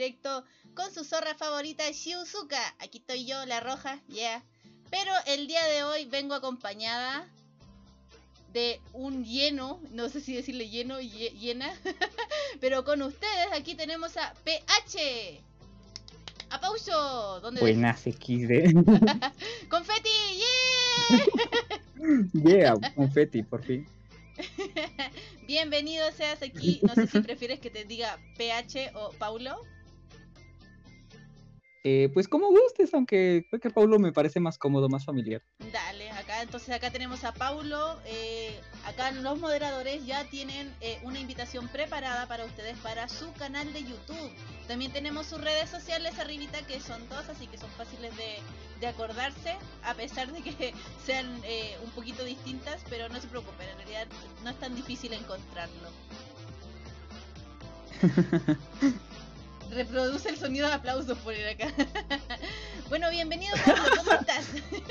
directo con su zorra favorita, Shiuzuka. Aquí estoy yo, la roja, yeah. Pero el día de hoy vengo acompañada de un lleno, no sé si decirle lleno, llena, pero con ustedes aquí tenemos a PH, a Paucho, ¿dónde? Buenas XD. ¡Confeti! Yeah, confeti, por fin. Bienvenido seas aquí, no sé si prefieres que te diga PH o Paulo. Pues como gustes, aunque creo que Paulo me parece más cómodo, más familiar. Dale, acá tenemos a Paulo. Acá los moderadores ya tienen una invitación preparada para ustedes para su canal de YouTube. También tenemos sus redes sociales arribita, que son dos, así que son fáciles de acordarse, a pesar de que sean un poquito distintas, pero no se preocupen, en realidad no es tan difícil encontrarlo. Reproduce el sonido de aplausos por ir acá. Bueno, bienvenido Paulo, ¿cómo estás?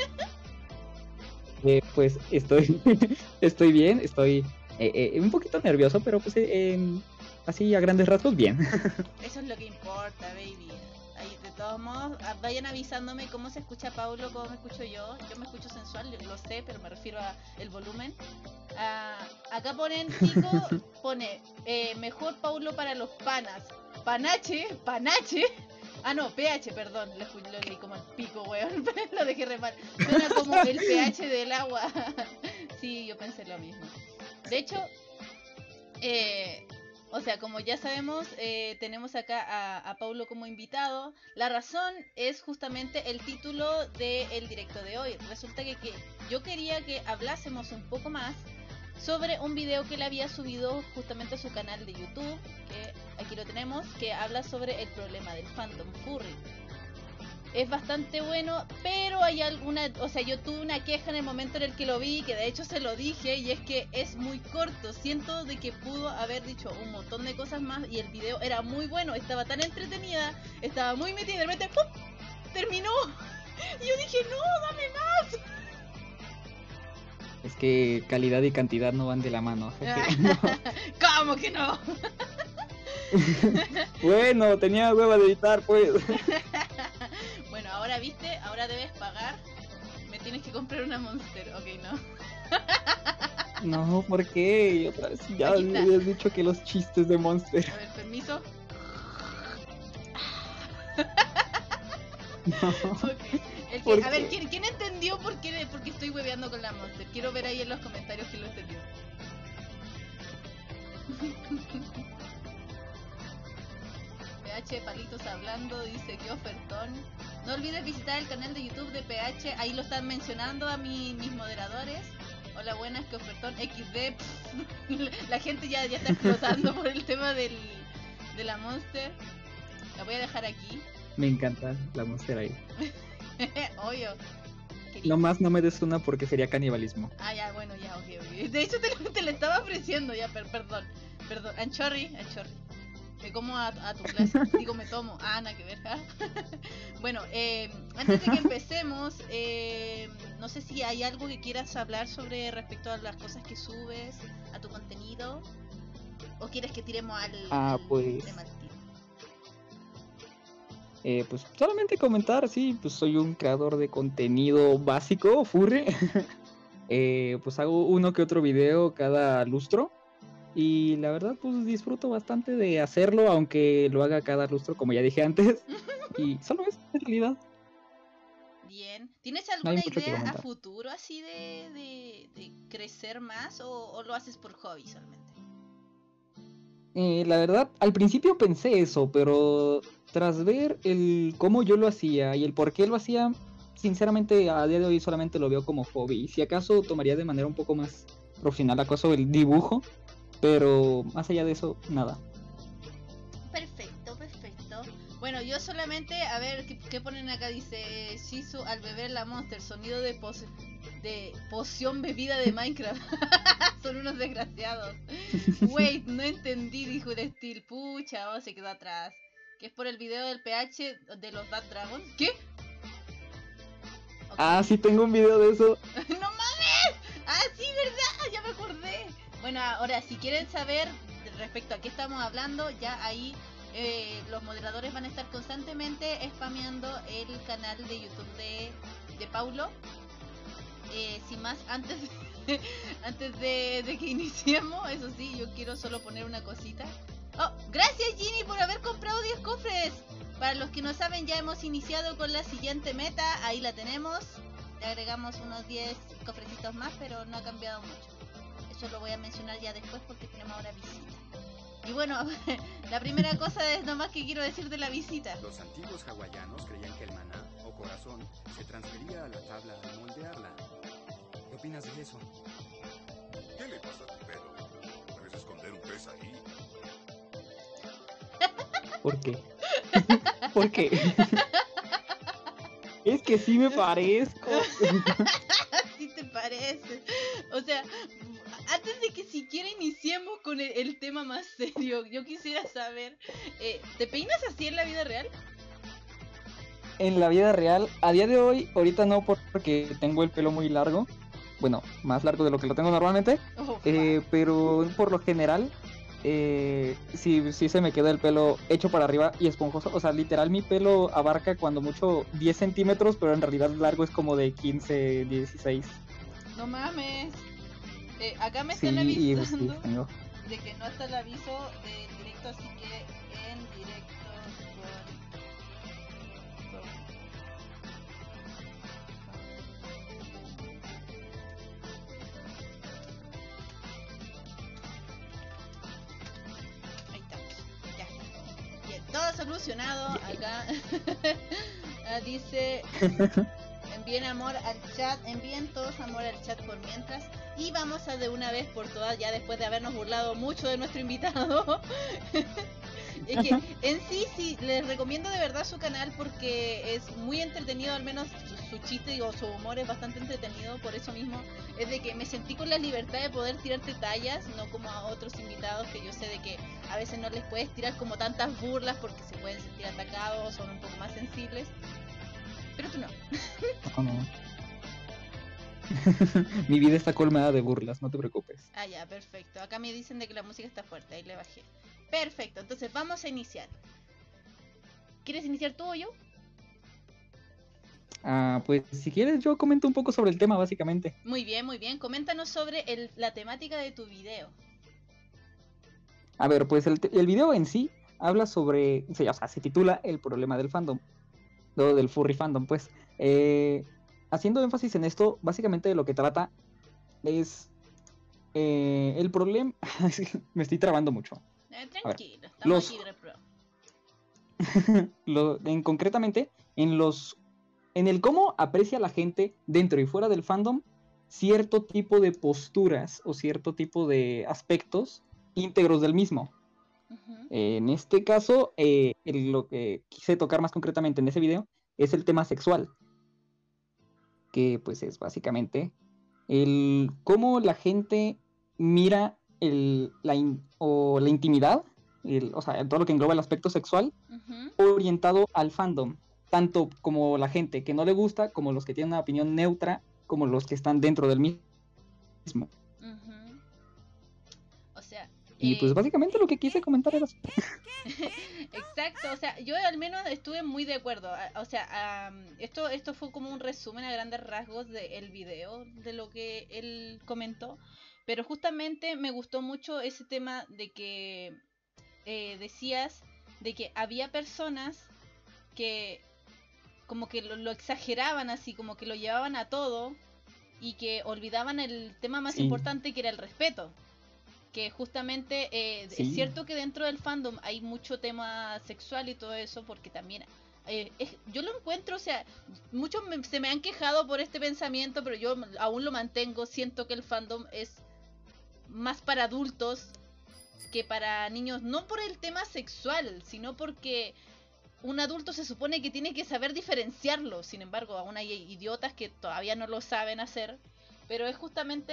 Pues estoy bien, estoy un poquito nervioso, pero pues así a grandes rasgos bien. Eso es lo que importa, baby. Ahí, de todos modos, vayan avisándome cómo se escucha Paulo, cómo me escucho yo. Yo me escucho sensual, lo sé, pero me refiero al volumen. Acá ponen, Kiko pone, mejor Paulo para los panas. Panache. Ah, no, pH, perdón, lo leí como el pico, weón. Lo dejé re mal. Suena como el pH del agua. Sí, yo pensé lo mismo. De hecho, o sea, como ya sabemos, tenemos acá a Paulo como invitado. La razón es justamente el título del directo de hoy. Resulta que yo quería que hablásemos un poco más sobre un video que él había subido justamente a su canal de YouTube, que aquí lo tenemos, que habla sobre el problema del fandom furry. Es bastante bueno, pero hay alguna, o sea, yo tuve una queja en el momento en el que lo vi, que de hecho se lo dije, y es que es muy corto. Siento de que pudo haber dicho un montón de cosas más y el video era muy bueno, estaba tan entretenida, estaba muy metida y de repente ¡pum! Terminó. Y yo dije, no, dame más. Es que calidad y cantidad no van de la mano. No. ¿Cómo que no? Bueno, tenía hueva de editar, pues. Bueno, ahora viste, ahora debes pagar. Me tienes que comprar una Monster, ok, ¿no? No, ¿por qué? Otra vez ya habías dicho que los chistes de Monster. A ver, permiso. No. Okay. A ver, ¿quién entendió por qué estoy hueveando con la Monster? Quiero ver ahí en los comentarios quién lo entendió. PH Palitos hablando, dice que ofertón. No olvides visitar el canal de YouTube de PH, ahí lo están mencionando a mis moderadores. Hola, buenas, que ofertón XD. La gente ya está explotando por el tema de la Monster. La voy a dejar aquí. Me encanta la Monster ahí. Obvio. Nomás no me des una porque sería canibalismo. Ah, ya, bueno, ya, ok. De hecho te lo estaba ofreciendo ya, perdón. Anchorri. Me como a tu clase. Digo, me tomo. Ah, nada que ver. Bueno, antes de que empecemos, no sé si hay algo que quieras hablar sobre respecto a las cosas que subes, a tu contenido, o quieres que tiremos al pues tema al tiro. Pues solamente comentar, sí, pues soy un creador de contenido básico, furry. Pues hago uno que otro video cada lustro. Y la verdad, pues disfruto bastante de hacerlo, aunque lo haga cada lustro, como ya dije antes. Y solo es, en realidad. Bien. ¿Tienes alguna idea a futuro así de crecer más o lo haces por hobby solamente? La verdad, al principio pensé eso, pero tras ver cómo yo lo hacía y el por qué lo hacía, sinceramente a día de hoy solamente lo veo como hobby. Y si acaso tomaría de manera un poco más profesional acaso el dibujo, pero más allá de eso, nada. Perfecto. Bueno, yo solamente, a ver, ¿qué ponen acá? Dice Shizu al beber la Monster, sonido de poción bebida de Minecraft. Son unos desgraciados. Wait, no entendí, dijo el Steel. Pucha, se quedó atrás. Que es por el video del PH de los Bad Dragons. ¿Qué? Okay. Sí, tengo un video de eso. ¡No mames! Ah, sí, ¿verdad? Ya me acordé. Bueno, ahora, si quieren saber respecto a qué estamos hablando, ya ahí los moderadores van a estar constantemente spameando el canal de YouTube de Paulo. Sin más, antes antes de que iniciemos, eso sí, yo quiero solo poner una cosita. Oh, gracias Ginny por haber comprado 10 cofres. Para los que no saben, ya hemos iniciado con la siguiente meta. Ahí la tenemos. Le agregamos unos 10 cofrecitos más, pero no ha cambiado mucho. Eso lo voy a mencionar ya después porque tenemos ahora visita. Y bueno, la primera cosa es nomás que quiero decir de la visita. Los antiguos hawaianos creían que el maná, o corazón, se transfería a la tabla al moldearla. ¿Qué opinas de eso? ¿Qué le pasa a tu pelo? ¿Puedes esconder un pez ahí? ¿Por qué? ¿Por qué? Es que sí me parezco. ¿Sí te parece? O sea, antes de que siquiera iniciemos con el tema más serio, yo quisiera saber, ¿te peinas así en la vida real? En la vida real, a día de hoy, ahorita no porque tengo el pelo muy largo. Bueno, más largo de lo que lo tengo normalmente. Pero por lo general, sí se me queda el pelo hecho para arriba y esponjoso. O sea, literal mi pelo abarca cuando mucho 10 centímetros, pero en realidad largo es como de 15, 16. No mames. Acá me Sí, están y pues, avisando sí, tengo. de que no está el aviso del directo, así que en directo ahí estamos. Ya. Bien, todo solucionado acá. Dice envíen amor al chat, envíen todos amor al chat por mientras. Y vamos a de una vez por todas, ya después de habernos burlado mucho de nuestro invitado. Es que en sí les recomiendo de verdad su canal porque es muy entretenido, al menos su chiste o su humor es bastante entretenido. Por eso mismo es de que me sentí con la libertad de poder tirarte tallas, no como a otros invitados que yo sé de que a veces no les puedes tirar como tantas burlas porque se pueden sentir atacados, son un poco más sensibles. Pero tú no. No. Mi vida está colmada de burlas, no te preocupes. Ah, ya, perfecto. Acá me dicen de que la música está fuerte, ahí le bajé. Perfecto, entonces vamos a iniciar. ¿Quieres iniciar tú o yo? Pues si quieres yo comento un poco sobre el tema básicamente. Muy bien, muy bien. Coméntanos sobre la temática de tu video. A ver, pues el video en sí habla sobre, o sea, se titula El problema del fandom, del furry fandom, pues. Haciendo énfasis en esto, básicamente de lo que trata es el problema... Me estoy trabando mucho. Tranquilo, estamos aquí de repro. Concretamente, en el cómo aprecia la gente dentro y fuera del fandom cierto tipo de posturas o cierto tipo de aspectos íntegros del mismo. En este caso, lo que quise tocar más concretamente en ese video es el tema sexual, que pues es básicamente el cómo la gente mira la intimidad, o sea, todo lo que engloba el aspecto sexual, orientado al fandom, tanto como la gente que no le gusta, como los que tienen una opinión neutra, como los que están dentro del mismo. O sea, y pues básicamente lo que quise comentar era eso. Exacto, o sea, yo al menos estuve muy de acuerdo. O sea, esto fue como un resumen a grandes rasgos del video, de lo que él comentó. Pero justamente me gustó mucho ese tema de que decías de que había personas que como que lo exageraban así, como que lo llevaban a todo y que olvidaban el tema más importante, que era el respeto. Que justamente es cierto que dentro del fandom hay mucho tema sexual y todo eso, porque también yo lo encuentro, o sea, muchos se me han quejado por este pensamiento, pero yo aún lo mantengo. Siento que el fandom es más para adultos que para niños, no por el tema sexual, sino porque un adulto se supone que tiene que saber diferenciarlo. Sin embargo, aún hay idiotas que todavía no lo saben hacer, pero es justamente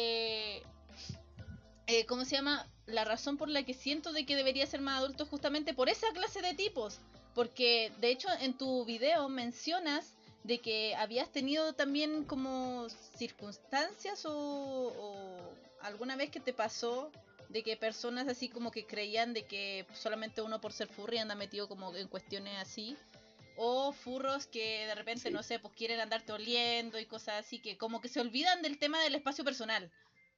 ¿cómo se llama? La razón por la que siento de que debería ser más adulto, justamente por esa clase de tipos. Porque de hecho en tu video mencionas de que habías tenido también como circunstancias o alguna vez que te pasó de que personas así como que creían de que solamente uno por ser furry anda metido como en cuestiones así. O furros que de repente, Sí. no sé, pues quieren andarte oliendo y cosas así, que como que se olvidan del tema del espacio personal.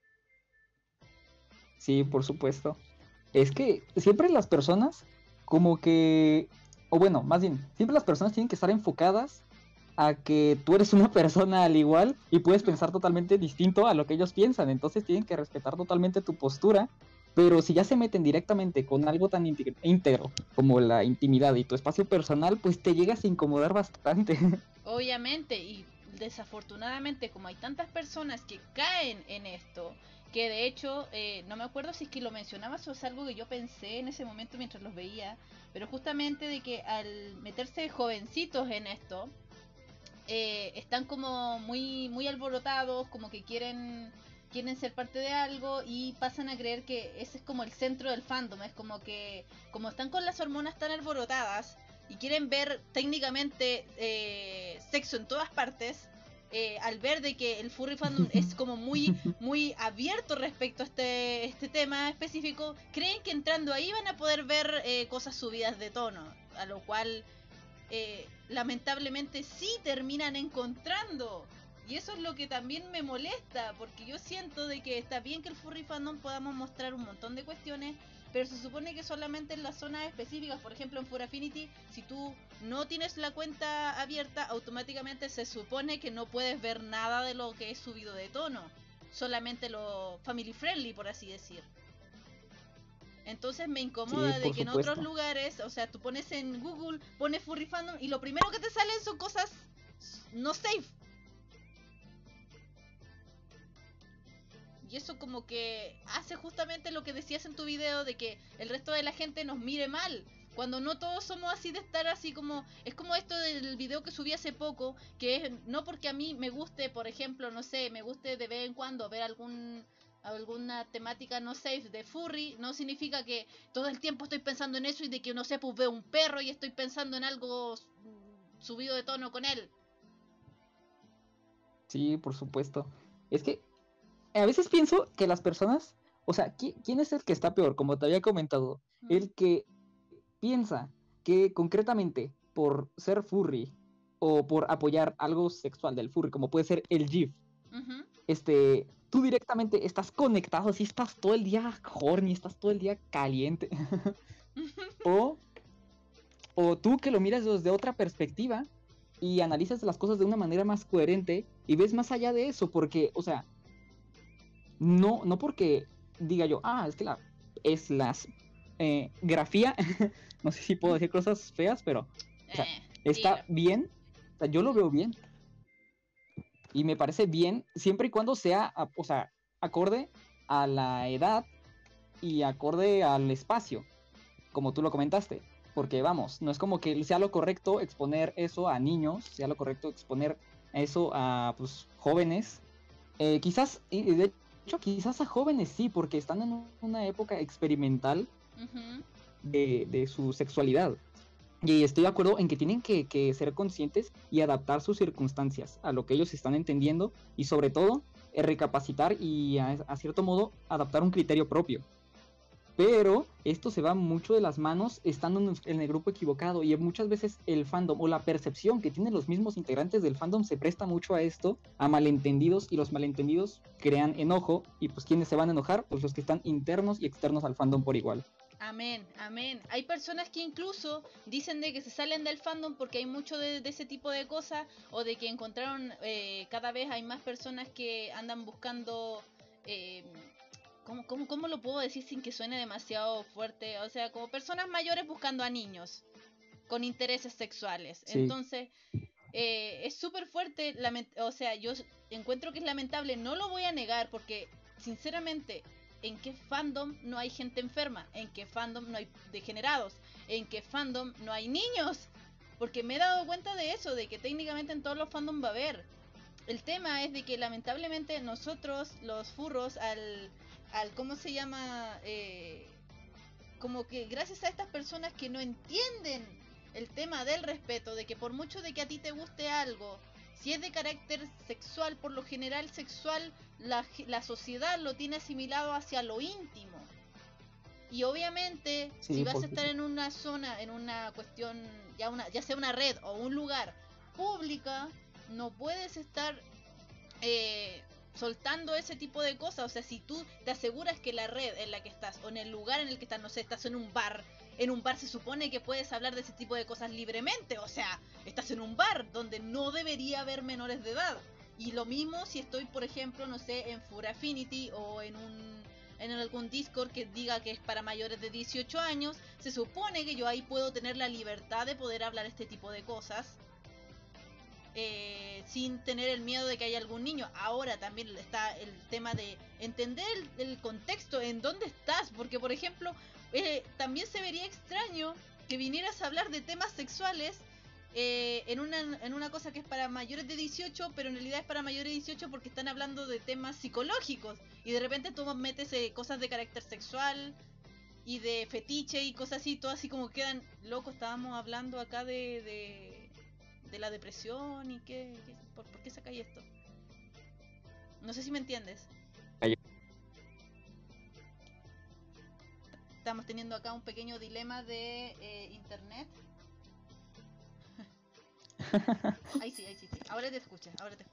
Sí, por supuesto. Es que siempre las personas como que, o bueno, más bien, siempre las personas tienen que estar enfocadas a que tú eres una persona al igual y puedes Ujú. pensar totalmente distinto a lo que ellos piensan, entonces tienen que respetar totalmente tu postura, pero si ya se meten directamente con algo tan íntegro como la intimidad y tu espacio personal, pues te llegas a incomodar bastante. Obviamente, y desafortunadamente, como hay tantas personas que caen en esto, que de hecho, no me acuerdo si es que lo mencionabas o es algo que yo pensé en ese momento mientras los veía, pero justamente de que al meterse jovencitos en esto, están como muy alborotados, como que quieren ser parte de algo y pasan a creer que ese es como el centro del fandom. Es como que como están con las hormonas tan alborotadas y quieren ver técnicamente sexo en todas partes, al ver de que el furry fandom es como muy abierto respecto a este tema específico, creen que entrando ahí van a poder ver cosas subidas de tono, a lo cual lamentablemente sí terminan encontrando. Y eso es lo que también me molesta, porque yo siento de que está bien que el furry fandom podamos mostrar un montón de cuestiones, pero se supone que solamente en las zonas específicas. Por ejemplo, en Fur Affinity, si tú no tienes la cuenta abierta, automáticamente se supone que no puedes ver nada de lo que es subido de tono, solamente lo family friendly, por así decir. Entonces me Sí, incomoda de por que en otros supuesto. lugares, o sea, tú pones en Google, pones furry fandom y lo primero que te salen son cosas no safe. Y eso como que hace justamente lo que decías en tu video de que el resto de la gente nos mire mal. Cuando no todos somos así de estar así como... Es como esto del video que subí hace poco, que es no porque a mí me guste, por ejemplo, no sé, me guste de vez en cuando ver alguna temática no safe de furry, no significa que todo el tiempo estoy pensando en eso y de que no sé, pues veo un perro y estoy pensando en algo subido de tono con él. Sí, por supuesto. Es que a veces pienso que las personas, o sea, ¿quién es el que está peor? Como te había comentado, ¿Mm? el que piensa que concretamente por ser furry o por apoyar algo sexual del furry, como puede ser el GIF, Ujú. tú directamente estás conectado, así estás todo el día horny, estás todo el día caliente. o, o tú que lo miras desde otra perspectiva y analizas las cosas de una manera más coherente y ves más allá de eso, porque, o sea, no porque diga yo, es que es las grafía, no sé si puedo decir cosas feas, pero, o sea, Dilo. está bien, o sea, yo lo veo bien y me parece bien siempre y cuando sea, o sea, acorde a la edad y acorde al espacio, como tú lo comentaste, porque vamos, no es como que sea lo correcto exponer eso a niños, sea lo correcto exponer eso a pues, jóvenes. Quizás, y de hecho, quizás a jóvenes sí, porque están en una época experimental Ujú. de su sexualidad. Y estoy de acuerdo en que tienen que ser conscientes y adaptar sus circunstancias a lo que ellos están entendiendo y sobre todo recapacitar y a cierto modo adaptar un criterio propio. Pero esto se va mucho de las manos estando en el grupo equivocado y muchas veces el fandom o la percepción que tienen los mismos integrantes del fandom se presta mucho a esto, a malentendidos y los malentendidos crean enojo y pues ¿quiénes se van a enojar? Pues los que están internos y externos al fandom por igual. Amén, amén. Hay personas que incluso dicen de que se salen del fandom porque hay mucho de ese tipo de cosas o de que encontraron, cada vez hay más personas que andan buscando, eh, ¿cómo lo puedo decir sin que suene demasiado fuerte? O sea, como personas mayores buscando a niños con intereses sexuales. Sí, Entonces, es súper fuerte, o sea, yo encuentro que es lamentable, no lo voy a negar porque sinceramente, ¿en qué fandom no hay gente enferma? ¿En qué fandom no hay degenerados? ¿En qué fandom no hay niños? Porque me he dado cuenta de eso, de que técnicamente en todos los fandoms va a haber. El tema es de que lamentablemente nosotros, los furros, al ¿cómo se llama? Como que gracias a estas personas que no entienden el tema del respeto, de que por mucho de que a ti te guste algo, si es de carácter sexual, por lo general sexual, la sociedad lo tiene asimilado hacia lo íntimo. Y obviamente, Sí, si vas a porque estar en una zona, en una cuestión, ya sea una red o un lugar pública, no puedes estar soltando ese tipo de cosas. O sea, si tú te aseguras que la red en la que estás o en el lugar en el que estás, no sé, estás en un bar se supone que puedes hablar de ese tipo de cosas libremente. O sea, estás en un bar donde no debería haber menores de edad. Y lo mismo si estoy, por ejemplo, no sé, en Furaffinity o en algún Discord que diga que es para mayores de 18 años, se supone que yo ahí puedo tener la libertad de poder hablar este tipo de cosas sin tener el miedo de que haya algún niño. Ahora también está el tema de entender el contexto, en dónde estás, porque por ejemplo, también se vería extraño que vinieras a hablar de temas sexuales en una cosa que es para mayores de 18, pero en realidad es para mayores de 18 porque están hablando de temas psicológicos, y de repente tú metes cosas de carácter sexual y de fetiche y cosas así, todo así como quedan locos. Estábamos hablando acá de la depresión y ¿por qué sacáis esto? No sé si me entiendes. Estamos teniendo acá un pequeño dilema de internet. Ahí sí. Ahora te escucho.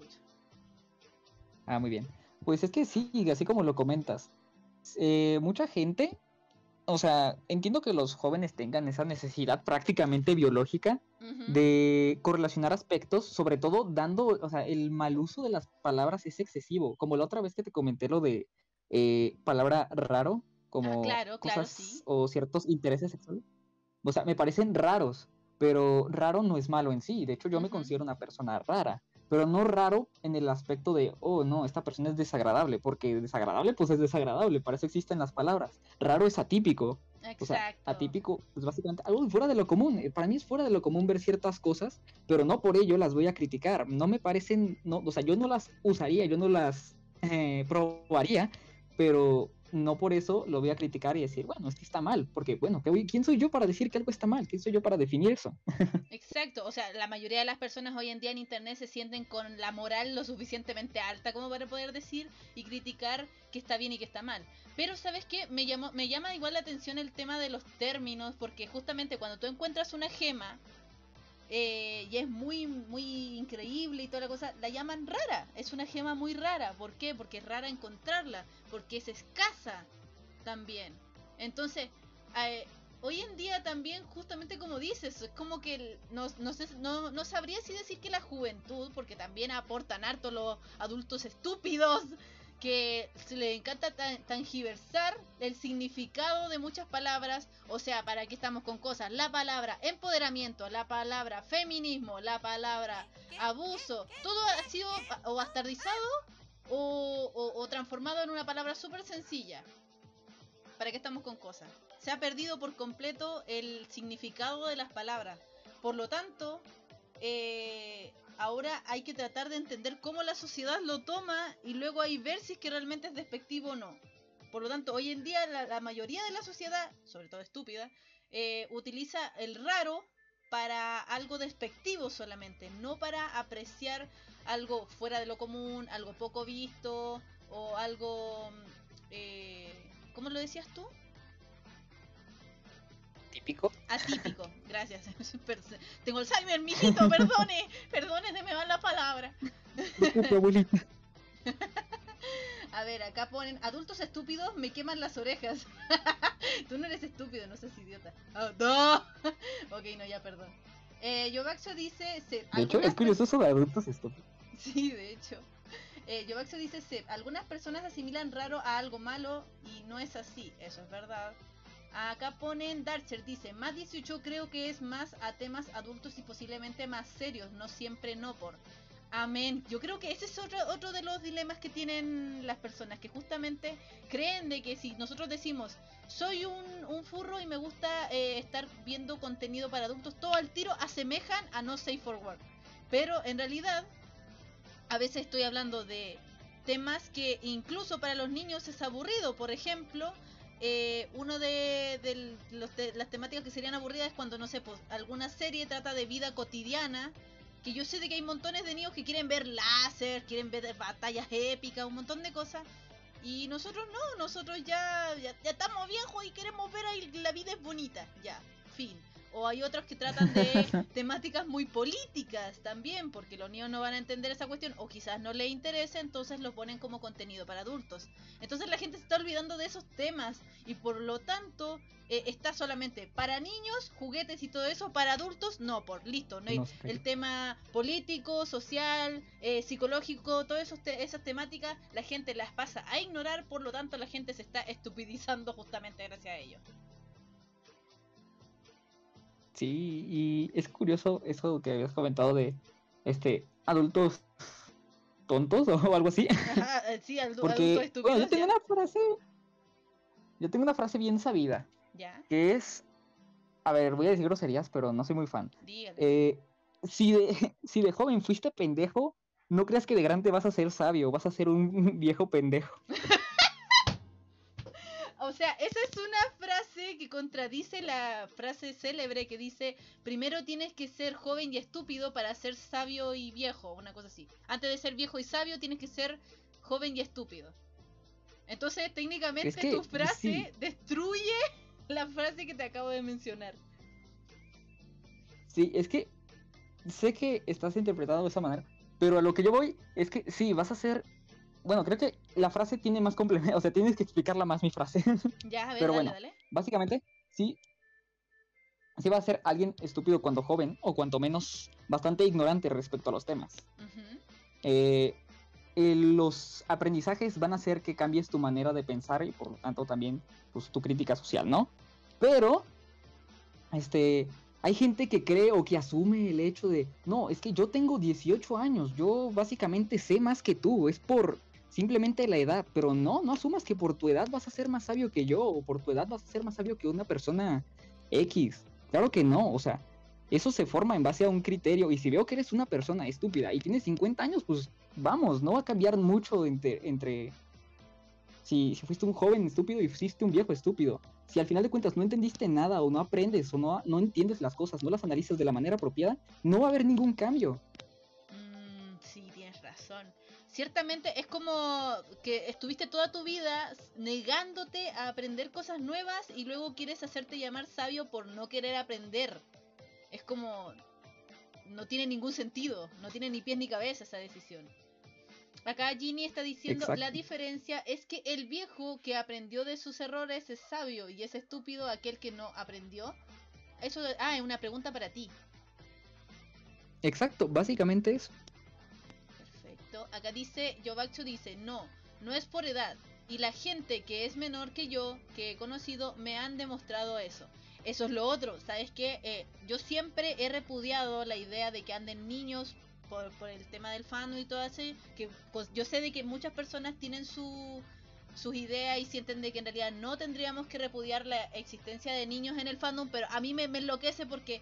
Ah, muy bien. Pues es que sí, así como lo comentas, mucha gente, o sea, entiendo que los jóvenes tengan esa necesidad prácticamente biológica de correlacionar aspectos, sobre todo dando, o sea, el mal uso de las palabras es excesivo, como la otra vez que te comenté lo de palabra raro, como claro, cosas sí. o ciertos intereses sexuales. O sea, me parecen raros, pero raro no es malo en sí. De hecho, yo me considero una persona rara, pero no raro en el aspecto de, oh, no, esta persona es desagradable, porque desagradable, pues es desagradable, para eso existen las palabras. Raro es atípico. Exacto. O sea, atípico, pues básicamente algo fuera de lo común. Para mí es fuera de lo común ver ciertas cosas, pero no por ello las voy a criticar. No me parecen, no, o sea, yo no las usaría, yo no las probaría, pero no por eso lo voy a criticar y decir, bueno, es que está mal, porque, bueno, ¿quién soy yo para decir que algo está mal? ¿Quién soy yo para definir eso? Exacto, o sea, la mayoría de las personas hoy en día en internet se sienten con la moral lo suficientemente alta como para poder decir y criticar que está bien y que está mal. Pero ¿sabes qué? Me llama igual la atención el tema de los términos, porque justamente cuando tú encuentras una gema y es muy increíble y toda la cosa, la llaman rara. Es una gema muy rara. ¿Por qué? Porque es rara encontrarla, porque es escasa también. Entonces, hoy en día también, justamente como dices, es como que no sabría si decir que la juventud, porque también aportan harto los adultos estúpidos que se les encanta tangiversar el significado de muchas palabras. O sea, ¿para qué estamos con cosas? La palabra empoderamiento, la palabra feminismo, la palabra abuso, todo ha sido o bastardizado o transformado en una palabra súper sencilla. ¿Para qué estamos con cosas? Se ha perdido por completo el significado de las palabras. Por lo tanto, ahora hay que tratar de entender cómo la sociedad lo toma y luego ahí ver si es que realmente es despectivo o no. Por lo tanto, hoy en día la mayoría de la sociedad, sobre todo estúpida, utiliza el raro para algo despectivo solamente, no para apreciar algo fuera de lo común, algo poco visto o algo... ¿cómo lo decías tú? Típico. Atípico, gracias. Tengo Alzheimer, mijito, perdone, se me va la palabra. A ver, acá ponen, adultos estúpidos me queman las orejas. Tú no eres estúpido, no seas idiota. Oh, no. Ok, no, ya, perdón. Yobaxo dice... De hecho, es curioso eso de adultos estúpidos. Sí, de hecho. Yobaxo dice, algunas personas asimilan raro a algo malo y no es así, eso es verdad. Acá ponen Darcher, dice, más 18 creo que es más a temas adultos y posiblemente más serios, no siempre no por. Amén. Yo creo que ese es otro de los dilemas que tienen las personas, que justamente creen de que si nosotros decimos, soy un furro y me gusta estar viendo contenido para adultos, todo al tiro asemejan a no safe for work. Pero en realidad, a veces estoy hablando de temas que incluso para los niños es aburrido. Por ejemplo, uno de las temáticas que serían aburridas es cuando, no sé, pues alguna serie trata de vida cotidiana, que yo sé de que hay montones de niños que quieren ver láser, quieren ver batallas épicas, un montón de cosas, Y nosotros no, nosotros ya estamos viejos y queremos ver ahí la vida es bonita, ya, fin. O hay otros que tratan de temáticas muy políticas también, porque los niños no van a entender esa cuestión, o quizás no les interesa, entonces lo ponen como contenido para adultos. Entonces la gente se está olvidando de esos temas, y por lo tanto está solamente para niños, juguetes y todo eso, para adultos, no, listo, no hay, No se cayó. el tema político, social, psicológico, todas esas temáticas, la gente las pasa a ignorar, por lo tanto la gente se está estupidizando justamente gracias a ello. Sí, y es curioso eso que habías comentado de adultos tontos o algo así. Ajá, sí, adultos Porque, estúpidos. bueno, yo Ya. tengo una frase bien sabida, Ya, que es, a ver, voy a decir groserías, pero no soy muy fan. dígale. Si de joven fuiste pendejo, no creas que de grande vas a ser sabio, vas a ser un viejo pendejo. O sea, esa es una frase que contradice la frase célebre que dice: primero tienes que ser joven y estúpido para ser sabio y viejo, una cosa así. Antes de ser viejo y sabio tienes que ser joven y estúpido. Entonces, técnicamente Es que, tu frase sí, destruye la frase que te acabo de mencionar. sí, es que sé que estás interpretando de esa manera, pero a lo que yo voy es que sí, vas a ser... Bueno, creo que la frase tiene más complemento, o sea, tienes que explicarla más mi frase. Ya, a ver, Pero dale, bueno, dale. básicamente, sí va a ser alguien estúpido cuando joven, o cuanto menos bastante ignorante respecto a los temas. Ujú. Eh, los aprendizajes van a hacer que cambies tu manera de pensar y por lo tanto también pues, tu crítica social, ¿no? Pero hay gente que cree o que asume el hecho de, no, es que yo tengo 18 años, yo básicamente sé más que tú, es por simplemente la edad, pero no asumas que por tu edad vas a ser más sabio que yo, o por tu edad vas a ser más sabio que una persona X. Claro que no, o sea, eso se forma en base a un criterio, y si veo que eres una persona estúpida y tienes 50 años, pues vamos, no va a cambiar mucho entre si fuiste un joven estúpido y fuiste un viejo estúpido. Si al final de cuentas no entendiste nada o no aprendes o no entiendes las cosas, no las analizas de la manera apropiada, no va a haber ningún cambio. Sí, tienes razón. Ciertamente es como que estuviste toda tu vida negándote a aprender cosas nuevas y luego quieres hacerte llamar sabio por no querer aprender. Es como... no tiene ningún sentido, no tiene ni pies ni cabeza esa decisión. Acá Ginny está diciendo: Exacto. la diferencia es que el viejo que aprendió de sus errores es sabio y es estúpido aquel que no aprendió. Eso es una pregunta para ti. Exacto, básicamente eso. Perfecto. Acá dice, Yobacho dice, no es por edad. Y la gente que es menor que yo, que he conocido, me han demostrado eso. Eso es lo otro, ¿sabes qué? Yo siempre he repudiado la idea de que anden niños por el tema del fandom y todo así. Que pues, yo sé de que muchas personas tienen sus ideas y sienten de que en realidad no tendríamos que repudiar la existencia de niños en el fandom, pero a mí me enloquece porque...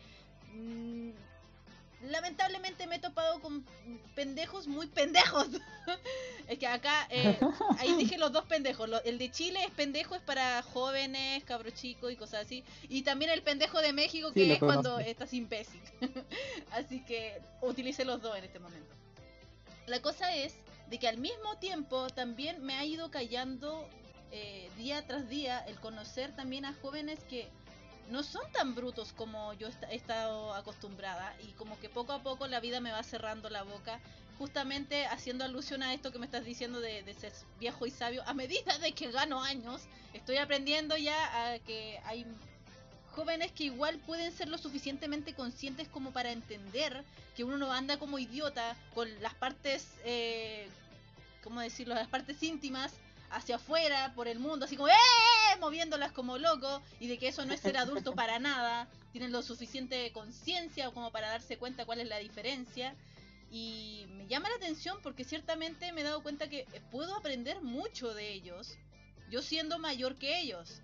lamentablemente me he topado con pendejos muy pendejos. Es que acá, ahí dije los dos pendejos. El de Chile es pendejo, es para jóvenes, cabros chicos y cosas así. Y también el pendejo de México, Sí, que lo es cuando conozco. estás imbécil. Así que utilice los dos en este momento. La cosa es de que al mismo tiempo también me ha ido callando día tras día el conocer también a jóvenes que no son tan brutos como yo he estado acostumbrada, y como que poco a poco la vida me va cerrando la boca, justamente haciendo alusión a esto que me estás diciendo de ser viejo y sabio. A medida de que gano años, estoy aprendiendo ya a que hay jóvenes que igual pueden ser lo suficientemente conscientes como para entender que uno no anda como idiota con las partes, ¿cómo decirlo?, las partes íntimas hacia afuera por el mundo, así como moviéndolas como loco, y de que eso no es ser adulto para nada. Tienen lo suficiente conciencia como para darse cuenta cuál es la diferencia. Y me llama la atención porque ciertamente me he dado cuenta que puedo aprender mucho de ellos, yo siendo mayor que ellos.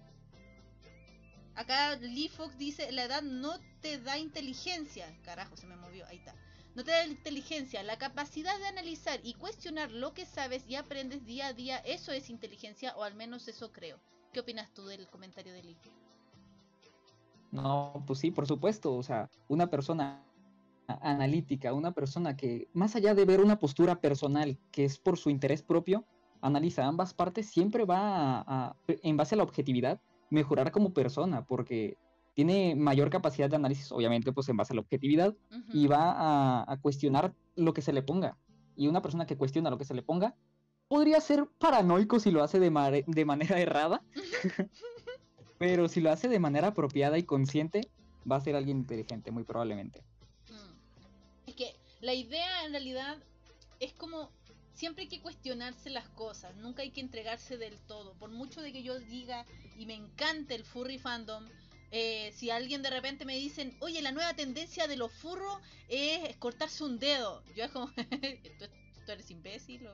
Acá Lee Fox dice: la edad no te da inteligencia. Carajo, se me movió, ahí está. No te da inteligencia, la capacidad de analizar y cuestionar lo que sabes y aprendes día a día, eso es inteligencia, o al menos eso creo. ¿Qué opinas tú del comentario de Lee? No, pues sí, por supuesto, o sea, una persona analítica, una persona que, más allá de ver una postura personal que es por su interés propio, analiza ambas partes, siempre va en base a la objetividad, mejorar como persona, porque tiene mayor capacidad de análisis, obviamente, pues en base a la objetividad, y va a cuestionar lo que se le ponga. Y una persona que cuestiona lo que se le ponga, podría ser paranoico si lo hace de manera errada, pero si lo hace de manera apropiada y consciente, va a ser alguien inteligente, muy probablemente. Es que la idea en realidad es como siempre hay que cuestionarse las cosas, nunca hay que entregarse del todo. Por mucho de que yo diga y me encanta el furry fandom, si alguien de repente me dicen, oye, la nueva tendencia de los furros es cortarse un dedo, yo es como, ¿tú eres imbécil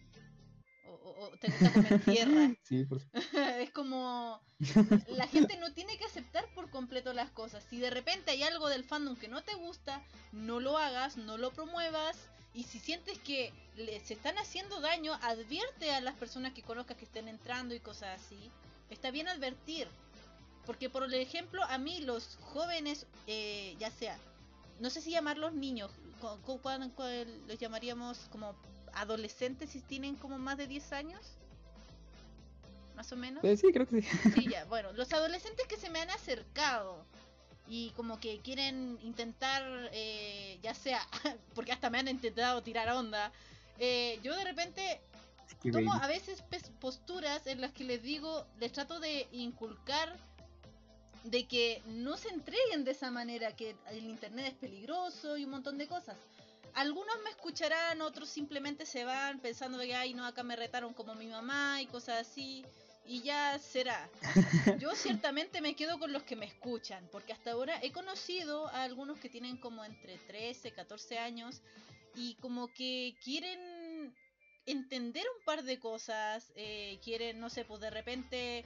o te gusta comer tierra? Sí, por supuesto. Es como, la gente no tiene que aceptar por completo las cosas. Si de repente hay algo del fandom que no te gusta, no lo hagas, no lo promuevas. Y si sientes que se están haciendo daño, advierte a las personas que conozcas que estén entrando y cosas así. Está bien advertir. Porque por ejemplo, a mí los jóvenes, ya sea, no sé si llamarlos niños, los llamaríamos como adolescentes si tienen como más de 10 años. Más o menos. Sí, creo que sí. Sí, ya, bueno, los adolescentes que se me han acercado y como que quieren intentar, ya sea, porque hasta me han intentado tirar onda, yo de repente tomo a veces posturas en las que les digo, les trato de inculcar de que no se entreguen de esa manera, que el internet es peligroso y un montón de cosas. Algunos me escucharán, otros simplemente se van pensando que, ay, no, acá me retaron como mi mamá y cosas así, y ya será. Yo ciertamente me quedo con los que me escuchan, porque hasta ahora he conocido a algunos que tienen como entre 13, 14 años, y como que quieren entender un par de cosas, quieren, no sé, pues de repente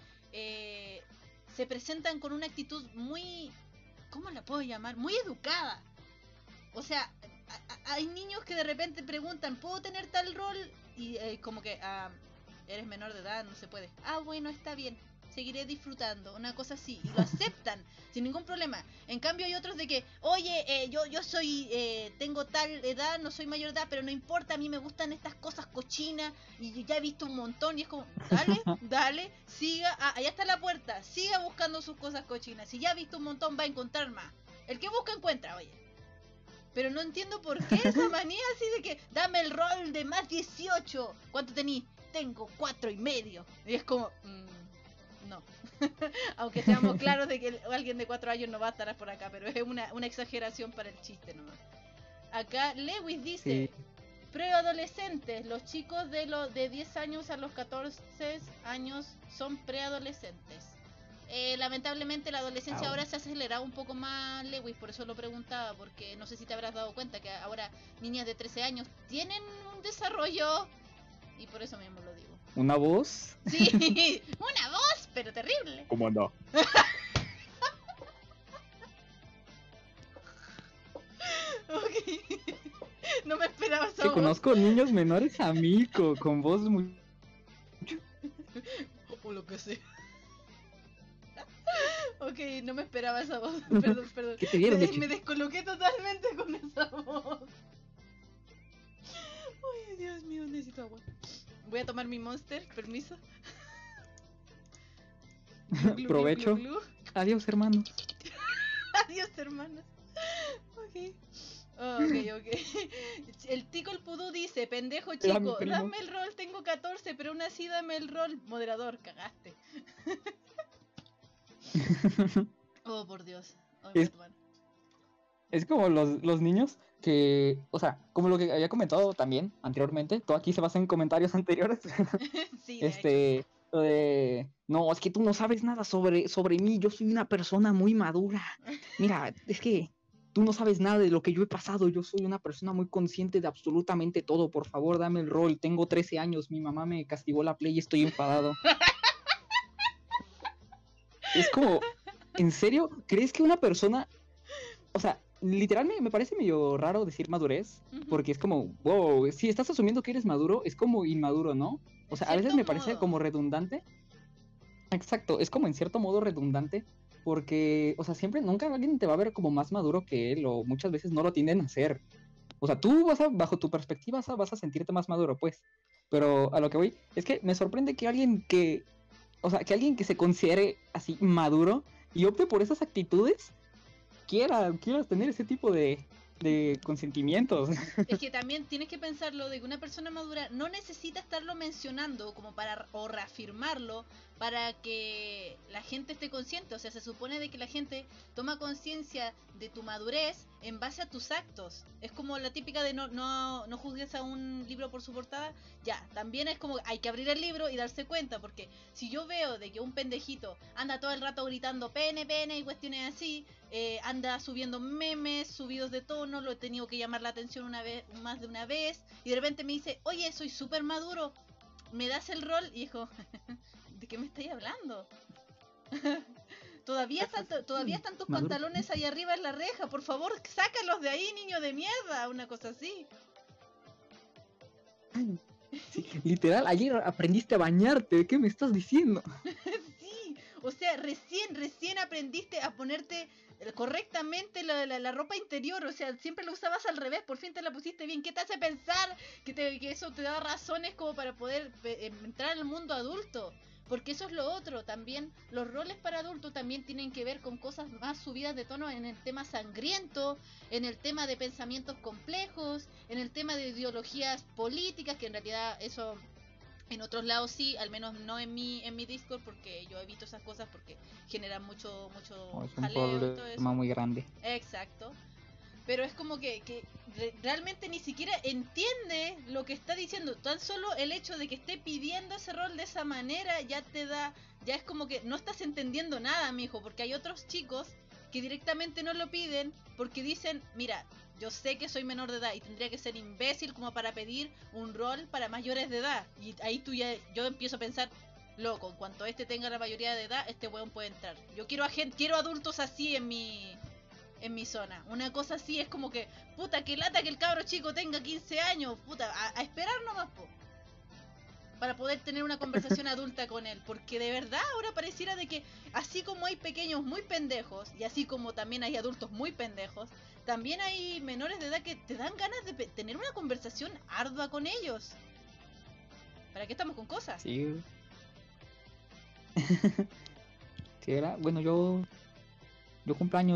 se presentan con una actitud muy, ¿cómo la puedo llamar? Muy educada. O sea, hay niños que de repente preguntan, ¿puedo tener tal rol? Y como que, eres menor de edad, no se puede. Ah, bueno, está bien, seguiré disfrutando, una cosa así. Y lo aceptan, sin ningún problema. En cambio hay otros de que, oye, yo soy, tengo tal edad, no soy mayor de edad, pero no importa, a mí me gustan estas cosas cochinas, y ya he visto un montón, y es como, dale, siga, allá está la puerta, siga buscando sus cosas cochinas. Si ya ha visto un montón, va a encontrar más. El que busca, encuentra, oye. Pero no entiendo por qué esa manía así de que dame el rol de más 18. ¿Cuánto tení? Tengo 4,5. Y es como, no. Aunque seamos claros de que alguien de 4 años no va a estar por acá, pero es una exageración para el chiste nomás. Acá Lewis dice, preadolescentes, los chicos de 10 años a los 14 años son preadolescentes. Lamentablemente la adolescencia ahora se ha acelerado un poco más, Lewis, por eso lo preguntaba, porque no sé si te habrás dado cuenta que ahora niñas de 13 años tienen un desarrollo, y por eso mismo lo digo. ¿Una voz? Sí, una voz, pero terrible. ¿Cómo no? Ok. No me esperaba esa Que voz. conozco niños menores a mí con voz muy... O lo que sea. Ok, no me esperaba esa voz. Perdón. ¿Qué te dieron de Me descoloqué totalmente con esa voz. Ay, Dios mío, necesito agua. Voy a tomar mi Monster, permiso. Provecho. Glu. Adiós, hermanos. Adiós, hermanos. Ok. Ok. El Tico el Pudú dice, pendejo chico, dame el rol, tengo 14, pero aún así dame el rol. Moderador, cagaste. Oh, por Dios. Es como los niños que, o sea, como lo que había comentado también anteriormente, todo aquí se basa en comentarios anteriores. Sí, no, es que tú no sabes nada sobre mí, yo soy una persona muy madura. Mira, es que tú no sabes nada de lo que yo he pasado, yo soy una persona muy consciente de absolutamente todo, por favor, dame el rol, tengo 13 años, mi mamá me castigó la Play y estoy enfadado. Es como, ¿en serio? ¿Crees que una persona, o sea, literalmente me parece medio raro decir madurez, porque es como, wow, si estás asumiendo que eres maduro, es como inmaduro, ¿no? O sea, a veces me parece como redundante. Exacto, es como en cierto modo redundante, porque, o sea, nunca alguien te va a ver como más maduro que él, o muchas veces no lo tienden a hacer. O sea, tú bajo tu perspectiva vas a sentirte más maduro, pues. Pero a lo que voy es que me sorprende que alguien que se considere así maduro y opte por esas actitudes quiera tener ese tipo de consentimientos. Es que también tienes que pensarlo de que una persona madura no necesita estarlo mencionando como para o reafirmarlo para que la gente esté consciente. O sea, se supone de que la gente toma conciencia de tu madurez en base a tus actos. Es como la típica de no juzgues a un libro por su portada. Ya, también es como hay que abrir el libro y darse cuenta, porque si yo veo de que un pendejito anda todo el rato gritando pene, pene y cuestiones así, anda subiendo memes, subidos de tono, lo he tenido que llamar la atención más de una vez, y de repente me dice, oye, soy súper maduro, ¿me das el rol? Y dijo, ¿de qué me estáis hablando? Todavía están tus Maduro. pantalones ahí arriba en la reja, por favor, sácalos de ahí, niño de mierda, una cosa así. Sí, literal, ayer aprendiste a bañarte, ¿de qué me estás diciendo? Sí, o sea, recién aprendiste a ponerte correctamente la ropa interior, o sea, siempre la usabas al revés, por fin te la pusiste bien. ¿Qué te hace pensar que eso te da razones como para poder entrar al mundo adulto? Porque eso es lo otro, también los roles para adultos también tienen que ver con cosas más subidas de tono en el tema sangriento, en el tema de pensamientos complejos, en el tema de ideologías políticas, que en realidad eso en otros lados sí, al menos no en mi Discord, porque yo evito esas cosas porque generan mucho Oh, es un jaleo y todo problema eso. muy grande. Exacto. Pero es como que realmente ni siquiera entiende lo que está diciendo. Tan solo el hecho de que esté pidiendo ese rol de esa manera ya te da, ya es como que no estás entendiendo nada, mijo, porque hay otros chicos que directamente no lo piden porque dicen, mira, yo sé que soy menor de edad y tendría que ser imbécil como para pedir un rol para mayores de edad. Y ahí yo empiezo a pensar, loco, en cuanto este tenga la mayoría de edad, este weón puede entrar. Yo quiero adultos así en mi zona. Una cosa así es como que, puta, que lata que el cabro chico tenga 15 años, puta, a esperar nomás, po, para poder tener una conversación adulta con él. Porque de verdad ahora pareciera de que así como hay pequeños muy pendejos, y así como también hay adultos muy pendejos, también hay menores de edad que te dan ganas de tener una conversación ardua con ellos. ¿Para qué estamos con cosas? Sí. Sí, era, bueno, yo cumpleaños.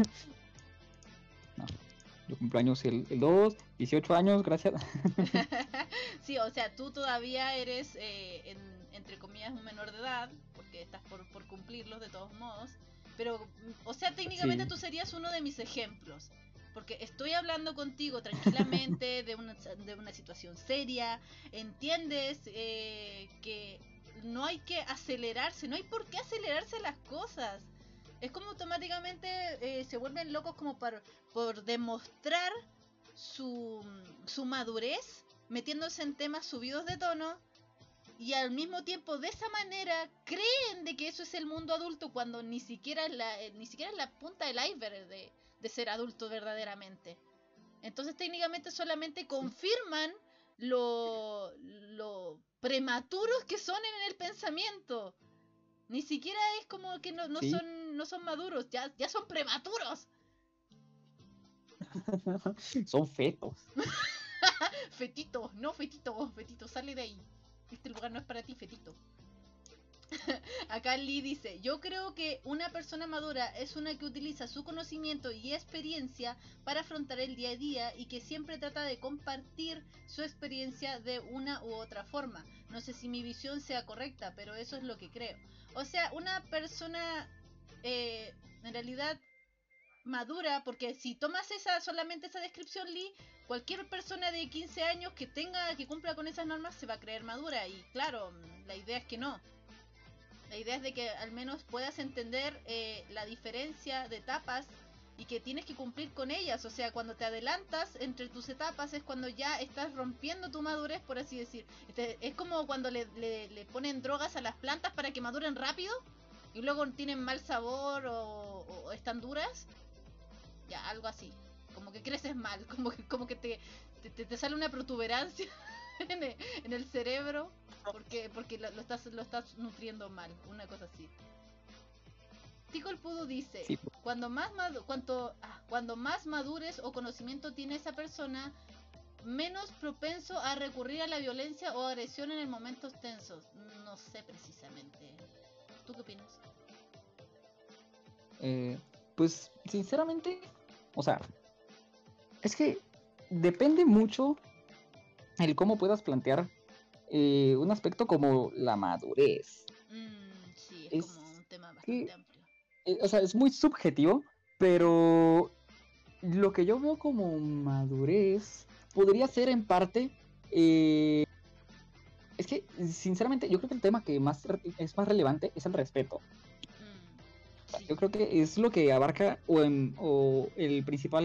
No, yo cumpleaños el 2, 18 años, gracias. Sí, o sea, tú todavía eres, entre comillas, un menor de edad, porque estás por cumplirlos de todos modos. Pero, o sea, técnicamente Sí. tú serías uno de mis ejemplos. Porque estoy hablando contigo tranquilamente de una situación seria. Entiendes que no hay que acelerarse, no hay por qué acelerarse las cosas. Es como automáticamente se vuelven locos como por demostrar su madurez metiéndose en temas subidos de tono y al mismo tiempo de esa manera creen de que eso es el mundo adulto cuando ni siquiera es la punta del iceberg de ser adulto verdaderamente. Entonces técnicamente solamente confirman lo prematuros que son en el pensamiento. Ni siquiera es como que no Sí. son maduros, ya son prematuros. Son fetos. Fetito, no fetito, sale de ahí. Este lugar no es para ti, fetito. Acá Lee dice, yo creo que una persona madura es una que utiliza su conocimiento y experiencia para afrontar el día a día y que siempre trata de compartir su experiencia de una u otra forma. No sé si mi visión sea correcta, pero eso es lo que creo. O sea, una persona en realidad madura, porque si tomas solamente esa descripción, Lee, cualquier persona de 15 años que cumpla con esas normas se va a creer madura. Y claro, la idea es que no. La idea es de que al menos puedas entender la diferencia de etapas y que tienes que cumplir con ellas. O sea, cuando te adelantas entre tus etapas es cuando ya estás rompiendo tu madurez, por así decir. Es como cuando le ponen drogas a las plantas para que maduren rápido y luego tienen mal sabor o están duras. Ya, algo así. Como que creces mal, como que te sale una protuberancia en el cerebro porque lo estás nutriendo mal, una cosa así. Tico el Pudo dice, Sí. cuando más madures o conocimiento tiene esa persona, menos propenso a recurrir a la violencia o agresión en el momentos tensos. No sé precisamente. ¿Tú qué opinas? Pues sinceramente, o sea, es que depende mucho el cómo puedas plantear un aspecto como la madurez. Sí, es Es como un tema bastante que, amplio. o sea, es muy subjetivo, pero lo que yo veo como madurez podría ser en parte... es que, sinceramente, yo creo que el tema que es más relevante es el respeto. Sí. Yo creo que es lo que abarca o el principal,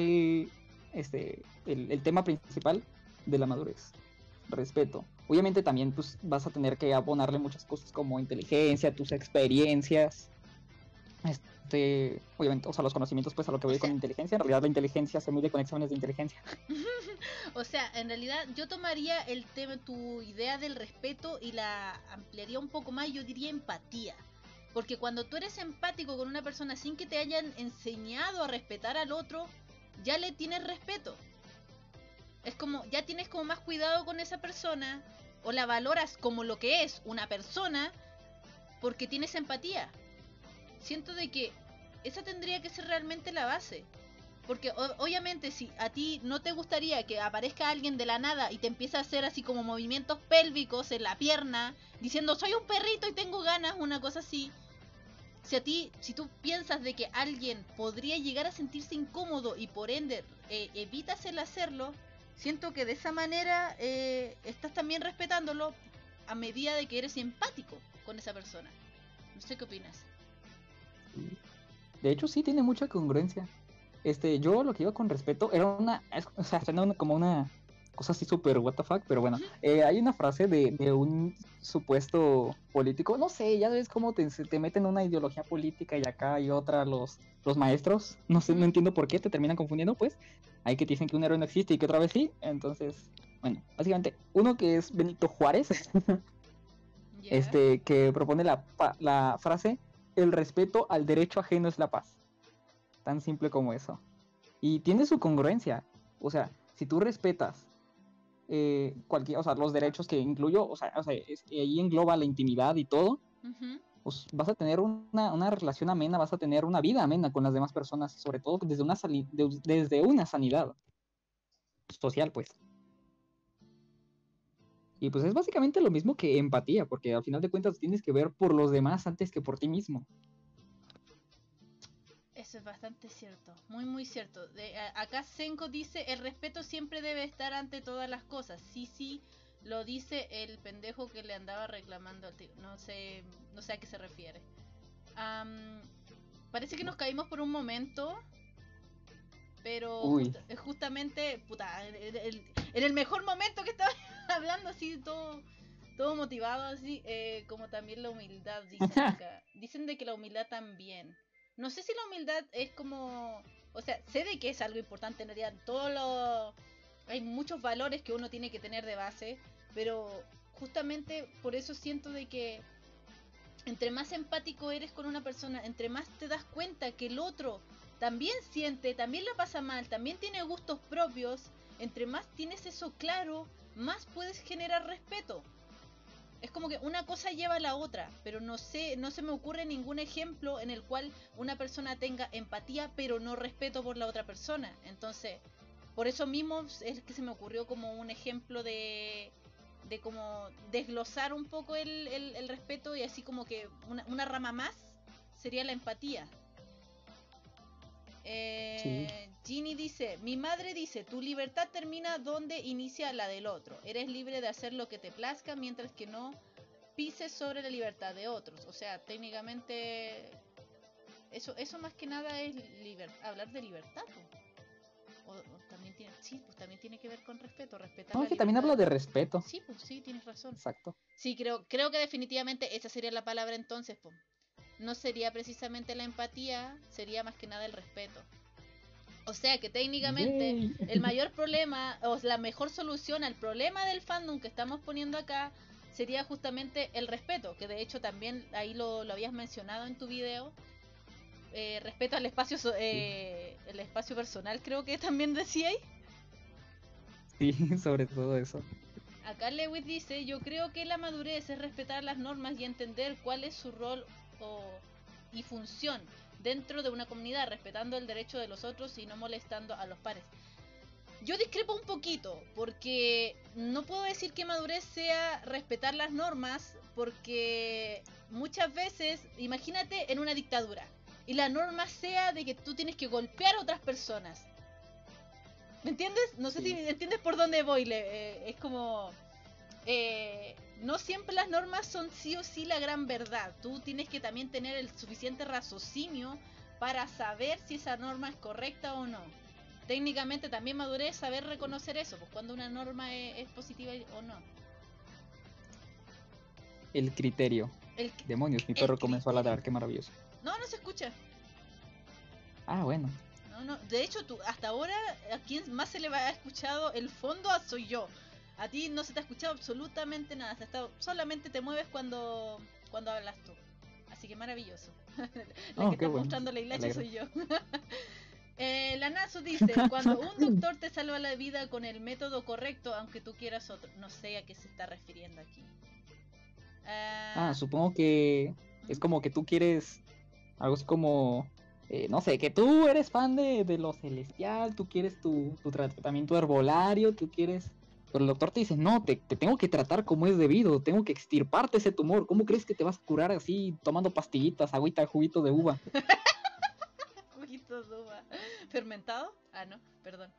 el tema principal de la madurez. Respeto. Obviamente también pues vas a tener que abonarle muchas cosas como inteligencia, tus experiencias, obviamente, o sea, los conocimientos, pues a lo que voy con inteligencia. En realidad la inteligencia se mide con exámenes de inteligencia. O sea, en realidad yo tomaría el tema, tu idea del respeto y la ampliaría un poco más, yo diría empatía. Porque cuando tú eres empático con una persona sin que te hayan enseñado a respetar al otro, ya le tienes respeto. Es como, ya tienes como más cuidado con esa persona, o la valoras como lo que es, una persona, porque tienes empatía. Siento de que esa tendría que ser realmente la base. Porque obviamente si a ti no te gustaría que aparezca alguien de la nada y te empiece a hacer así como movimientos pélvicos en la pierna, diciendo soy un perrito y tengo ganas, una cosa así. Si tú piensas de que alguien podría llegar a sentirse incómodo y por ende evitas el hacerlo, siento que de esa manera estás también respetándolo a medida de que eres empático con esa persona. No sé qué opinas. De hecho, sí tiene mucha congruencia. Yo lo que iba con respeto era o sea, suena como una cosa así súper what the fuck, pero bueno, hay una frase de un supuesto político, no sé, ya ves cómo te meten una ideología política y acá hay otra los maestros, no sé, no entiendo por qué, te terminan confundiendo, pues, hay que te dicen que un héroe no existe y que otra vez sí, entonces, bueno, básicamente, uno que es Benito Juárez, que propone la frase, el respeto al derecho ajeno es la paz, tan simple como eso. Y tiene su congruencia. O sea, si tú respetas o sea, los derechos que incluyo, ahí engloba la intimidad y todo, pues vas a tener una relación amena, vas a tener una vida amena con las demás personas, sobre todo desde una sanidad social, pues. Y pues es básicamente lo mismo que empatía, porque al final de cuentas tienes que ver por los demás antes que por ti mismo. Eso es bastante cierto, muy muy cierto. Acá Senko dice, el respeto siempre debe estar ante todas las cosas. Sí, lo dice el pendejo que le andaba reclamando al tío. No sé a qué se refiere. Parece que nos caímos por un momento, pero justamente, puta, en el mejor momento que estaba hablando así, todo motivado así, como también la humildad, dicen acá. Dicen de que la humildad también. No sé si la humildad es como... O sea, sé de que es algo importante en realidad. Hay muchos valores que uno tiene que tener de base, pero justamente por eso siento de que entre más empático eres con una persona, entre más te das cuenta que el otro también siente, también la pasa mal, también tiene gustos propios, entre más tienes eso claro, más puedes generar respeto. Es como que una cosa lleva a la otra, pero no se me ocurre ningún ejemplo en el cual una persona tenga empatía pero no respeto por la otra persona. Entonces, por eso mismo es que se me ocurrió como un ejemplo de como desglosar un poco el respeto, y así como que una rama más sería la empatía. Sí. Ginny dice, mi madre dice, tu libertad termina donde inicia la del otro. Eres libre de hacer lo que te plazca mientras que no pises sobre la libertad de otros. O sea, técnicamente eso más que nada es hablar de libertad. O también tiene, sí, pues también tiene que ver con respeto, respetar No, la que libertad. también habla de respeto. Sí, pues sí, tienes razón. Exacto. Sí, creo que definitivamente esa sería la palabra entonces, pues. No sería precisamente la empatía, sería más que nada el respeto. O sea que técnicamente Yay. el mayor problema o la mejor solución al problema del fandom que estamos poniendo acá sería justamente el respeto, que de hecho también ahí lo habías mencionado en tu video. Respeto al espacio, el espacio personal, creo que también decíais. Sí, sobre todo eso. Acá Lewis dice, yo creo que la madurez es respetar las normas y entender cuál es su rol y función dentro de una comunidad, respetando el derecho de los otros y no molestando a los pares. Yo discrepo un poquito, porque no puedo decir que madurez sea respetar las normas, porque muchas veces, imagínate en una dictadura, y la norma sea de que tú tienes que golpear a otras personas. ¿Me entiendes? No sé si entiendes por dónde voy. Es como... no siempre las normas son sí o sí la gran verdad. Tú tienes que también tener el suficiente raciocinio para saber si esa norma es correcta o no. Técnicamente también madurez saber reconocer eso, pues cuando una norma es positiva o no. El criterio. Demonios, mi perro comenzó a ladrar, qué maravilloso. No se escucha. Ah, bueno. No. De hecho, tú, hasta ahora, a quien más se le ha escuchado el fondo soy yo. A ti no se te ha escuchado absolutamente nada. Solamente te mueves cuando hablas tú. Así que maravilloso. La que está mostrando la iglesia soy yo. La Nasu dice, cuando un doctor te salva la vida con el método correcto, aunque tú quieras otro. No sé a qué se está refiriendo aquí. Supongo que es como que tú quieres algo así como... no sé, que tú eres fan de lo celestial, tú quieres tu tratamiento herbolario, tú quieres... Pero el doctor te dice, no, te tengo que tratar como es debido, tengo que extirparte ese tumor. ¿Cómo crees que te vas a curar así, tomando pastillitas, agüita, juguito de uva? Juguito de uva. ¿Fermentado? Ah, no, perdón.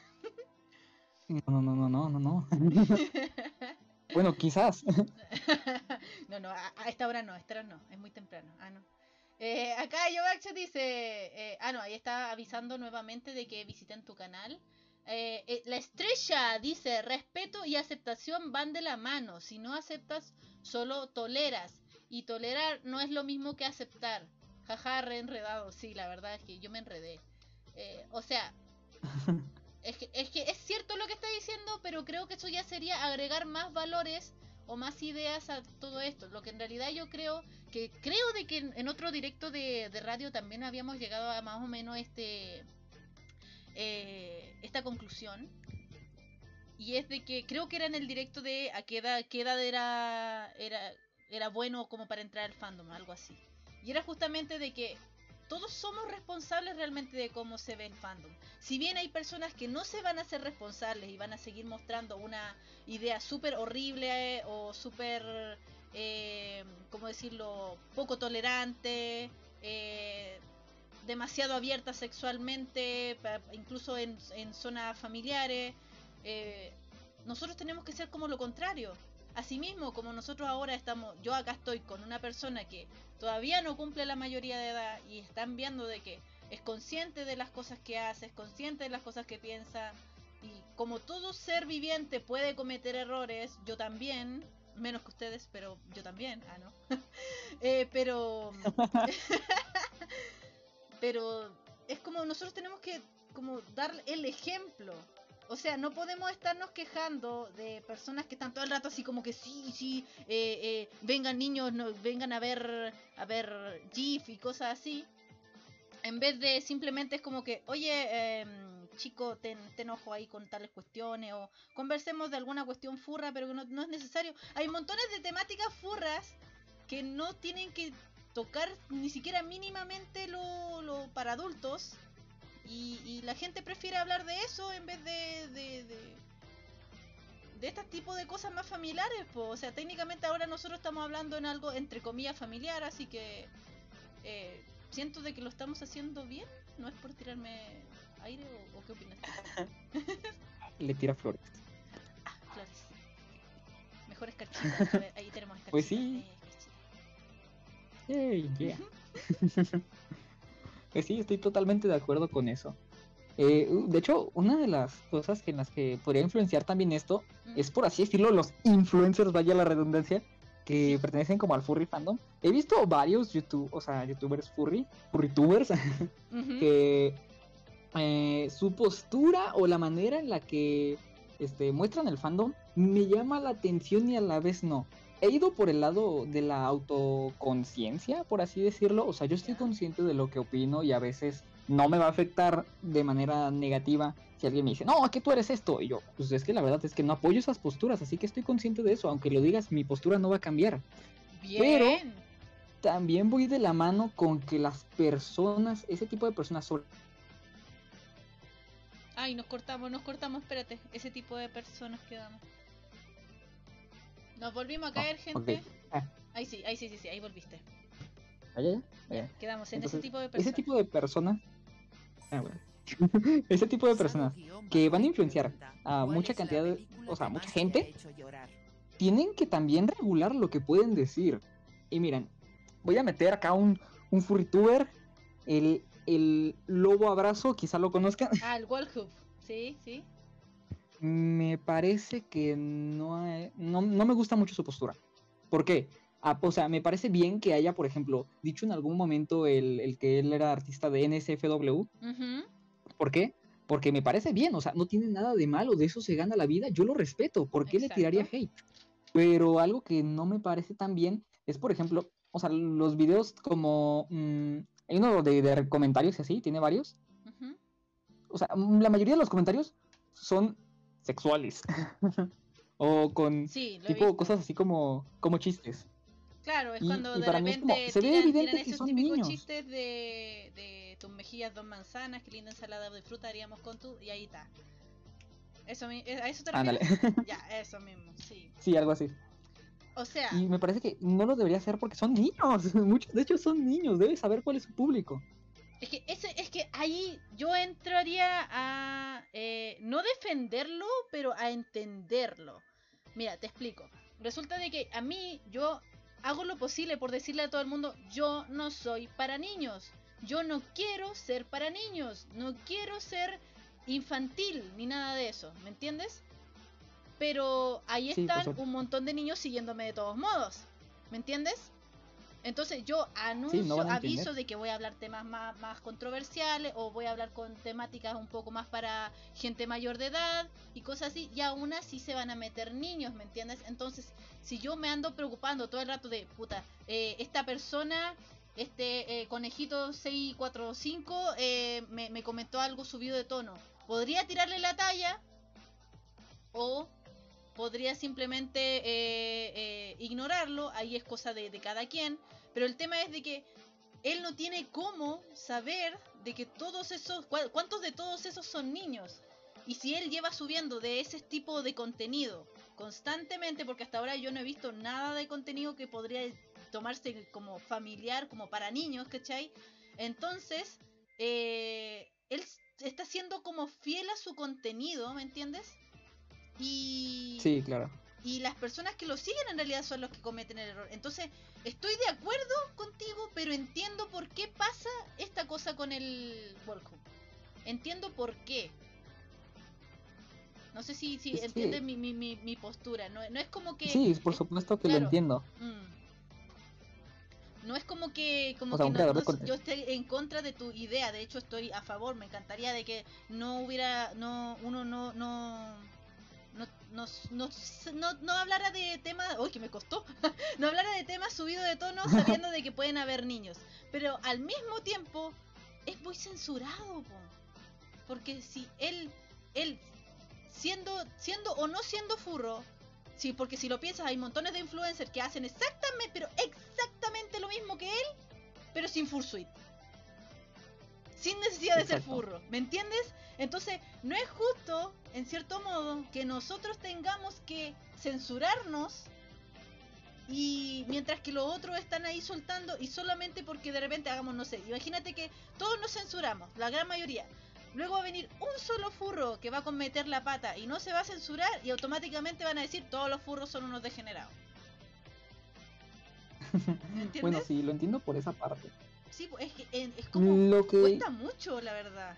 No. Bueno, quizás. No, a esta hora no, es muy temprano. No. Acá Yovax dice, ahí está avisando nuevamente de que visiten tu canal. La estrella dice, respeto y aceptación van de la mano. Si no aceptas, solo toleras. Y tolerar no es lo mismo que aceptar. Jaja, reenredado. Sí, la verdad es que yo me enredé. O sea, es que es cierto lo que está diciendo, pero creo que eso ya sería agregar más valores o más ideas a todo esto. Lo que en realidad yo creo de que en otro directo de radio también habíamos llegado a más o menos esta conclusión, y es de que creo que era en el directo de a qué edad era bueno como para entrar al fandom, algo así, y era justamente de que todos somos responsables realmente de cómo se ve el fandom. Si bien hay personas que no se van a hacer responsables y van a seguir mostrando una idea súper horrible o súper, ¿cómo decirlo?, poco tolerante, demasiado abierta sexualmente, incluso en zonas familiares, nosotros tenemos que ser como lo contrario. Asimismo, como nosotros ahora yo acá estoy con una persona que todavía no cumple la mayoría de edad y están viendo de que es consciente de las cosas que hace, es consciente de las cosas que piensa, y como todo ser viviente puede cometer errores, yo también, menos que ustedes, pero yo también, no. Pero es como nosotros tenemos que como dar el ejemplo. O sea, no podemos estarnos quejando de personas que están todo el rato así como que sí, vengan niños, vengan a ver GIF y cosas así. En vez de simplemente es como que, oye, chico, te enojo ahí con tales cuestiones, o conversemos de alguna cuestión furra, pero que no es necesario. Hay montones de temáticas furras que no tienen que tocar ni siquiera mínimamente lo para adultos. Y la gente prefiere hablar de eso en vez de este tipo de cosas más familiares, po. O sea, técnicamente ahora nosotros estamos hablando en algo entre comillas familiar, así que siento de que lo estamos haciendo bien. No es por tirarme aire, o qué opinas. Le tira flores. Flores. Mejor escarchita. A ver, ahí tenemos escarchita. Pues sí. Yeah. Pues sí, estoy totalmente de acuerdo con eso. De hecho, una de las cosas en las que podría influenciar también esto es, por así decirlo, los influencers, vaya la redundancia, que pertenecen como al furry fandom. He visto varios youtubers furrytubers, que su postura o la manera en la que muestran el fandom me llama la atención y a la vez no. he ido por el lado de la autoconciencia, por así decirlo. O sea, yo estoy Ya. consciente de lo que opino y a veces no me va a afectar de manera negativa si alguien me dice, no, que tú eres esto. Y yo, pues es que la verdad es que no apoyo esas posturas, así que estoy consciente de eso. Aunque lo digas, mi postura no va a cambiar. Pero Bien. también voy de la mano con que las personas, ese tipo de personas, Ay, nos cortamos, espérate. Ese tipo de personas quedamos. Nos volvimos a Oh, caer, ok. gente. Ah, Ahí sí, ahí volviste. allá, Ya, quedamos en ese Entonces, tipo de ese personas. tipo de personas, bueno, ese tipo de personas que van a influenciar a mucha cantidad de, o sea, mucha gente, tienen que también regular lo que pueden decir. Y miren, voy a meter acá un furrituber, el Lobo Abrazo, quizá lo conozcan. Ah, el Wallhoof. Sí, sí. Me parece que no me gusta mucho su postura. ¿Por qué? O sea, me parece bien que haya, por ejemplo, dicho en algún momento el que él era artista de NSFW. Ujú. ¿Por qué? Porque me parece bien, o sea, no tiene nada de malo, de eso se gana la vida, yo lo respeto, ¿por qué le tiraría Exacto. hate? Pero algo que no me parece tan bien es, por ejemplo, o sea, los videos como... hay uno de comentarios y así, tiene varios. Ujú. O sea, la mayoría de los comentarios son sexuales. O con Sí, lo he tipo visto. cosas así como chistes. Claro, es Y, cuando y de para mí es como, repente se ve tiran evidente que esos son típicos niños. chistes de tus mejillas 2 manzanas, qué linda ensalada de fruta haríamos con tu... Y ahí está. ¿A eso te Ándale. refieres? Ya, eso mismo, sí. Sí, algo así. O sea, Y me parece que no lo debería hacer porque son niños. Muchos de hecho son niños. Debe saber cuál es su público. es que ahí yo entraría a no defenderlo, pero a entenderlo. Mira, te explico. Resulta de que a mí yo hago lo posible por decirle a todo el mundo, yo no soy para niños. Yo no quiero ser para niños. No quiero ser infantil ni nada de eso. ¿Me entiendes? Pero ahí Sí, por están supuesto. un montón de niños siguiéndome de todos modos. ¿Me entiendes? Entonces yo Sí, no van a entender. aviso de que voy a hablar temas más controversiales o voy a hablar con temáticas un poco más para gente mayor de edad y cosas así, y aún así se van a meter niños, ¿me entiendes? Entonces, si yo me ando preocupando todo el rato de, puta, esta persona, este conejito 645 me comentó algo subido de tono, ¿podría tirarle la talla? O podría simplemente ignorarlo, ahí es cosa de cada quien, pero el tema es de que él no tiene cómo saber de que todos esos, cuántos de todos esos son niños, y si él lleva subiendo de ese tipo de contenido constantemente, porque hasta ahora yo no he visto nada de contenido que podría tomarse como familiar, como para niños, ¿cachai? Entonces, él está siendo como fiel a su contenido, ¿me entiendes? Sí, claro. Y las personas que lo siguen en realidad son los que cometen el error. Entonces, estoy de acuerdo contigo, pero entiendo por qué pasa esta cosa con el Volcom. Entiendo por qué. No sé si Es entiendes que, mi postura. No es como que... sí, por supuesto que lo Claro. entiendo. No es como que O sea, un creador de yo contenido. esté en contra de tu idea. De hecho, estoy a favor. Me encantaría de que no hubiera... Uno no hablara de temas, uy, que me costó, no hablara de temas subidos de tono sabiendo de que pueden haber niños, pero al mismo tiempo es muy censurado, po. Porque si él siendo o no siendo furro, sí, porque si lo piensas hay montones de influencers que hacen exactamente lo mismo que él, pero sin fursuit, sin necesidad de ser Exacto. furro, ¿me entiendes? Entonces, no es justo, en cierto modo, que nosotros tengamos que censurarnos y mientras que los otros están ahí soltando y solamente porque de repente hagamos, no sé, imagínate que todos nos censuramos, la gran mayoría. Luego va a venir un solo furro que va a cometer la pata y no se va a censurar y automáticamente van a decir todos los furros son unos degenerados. ¿Entiendes? Bueno, sí, lo entiendo por esa parte. Sí, es como... Lo que, Cuesta mucho, la verdad.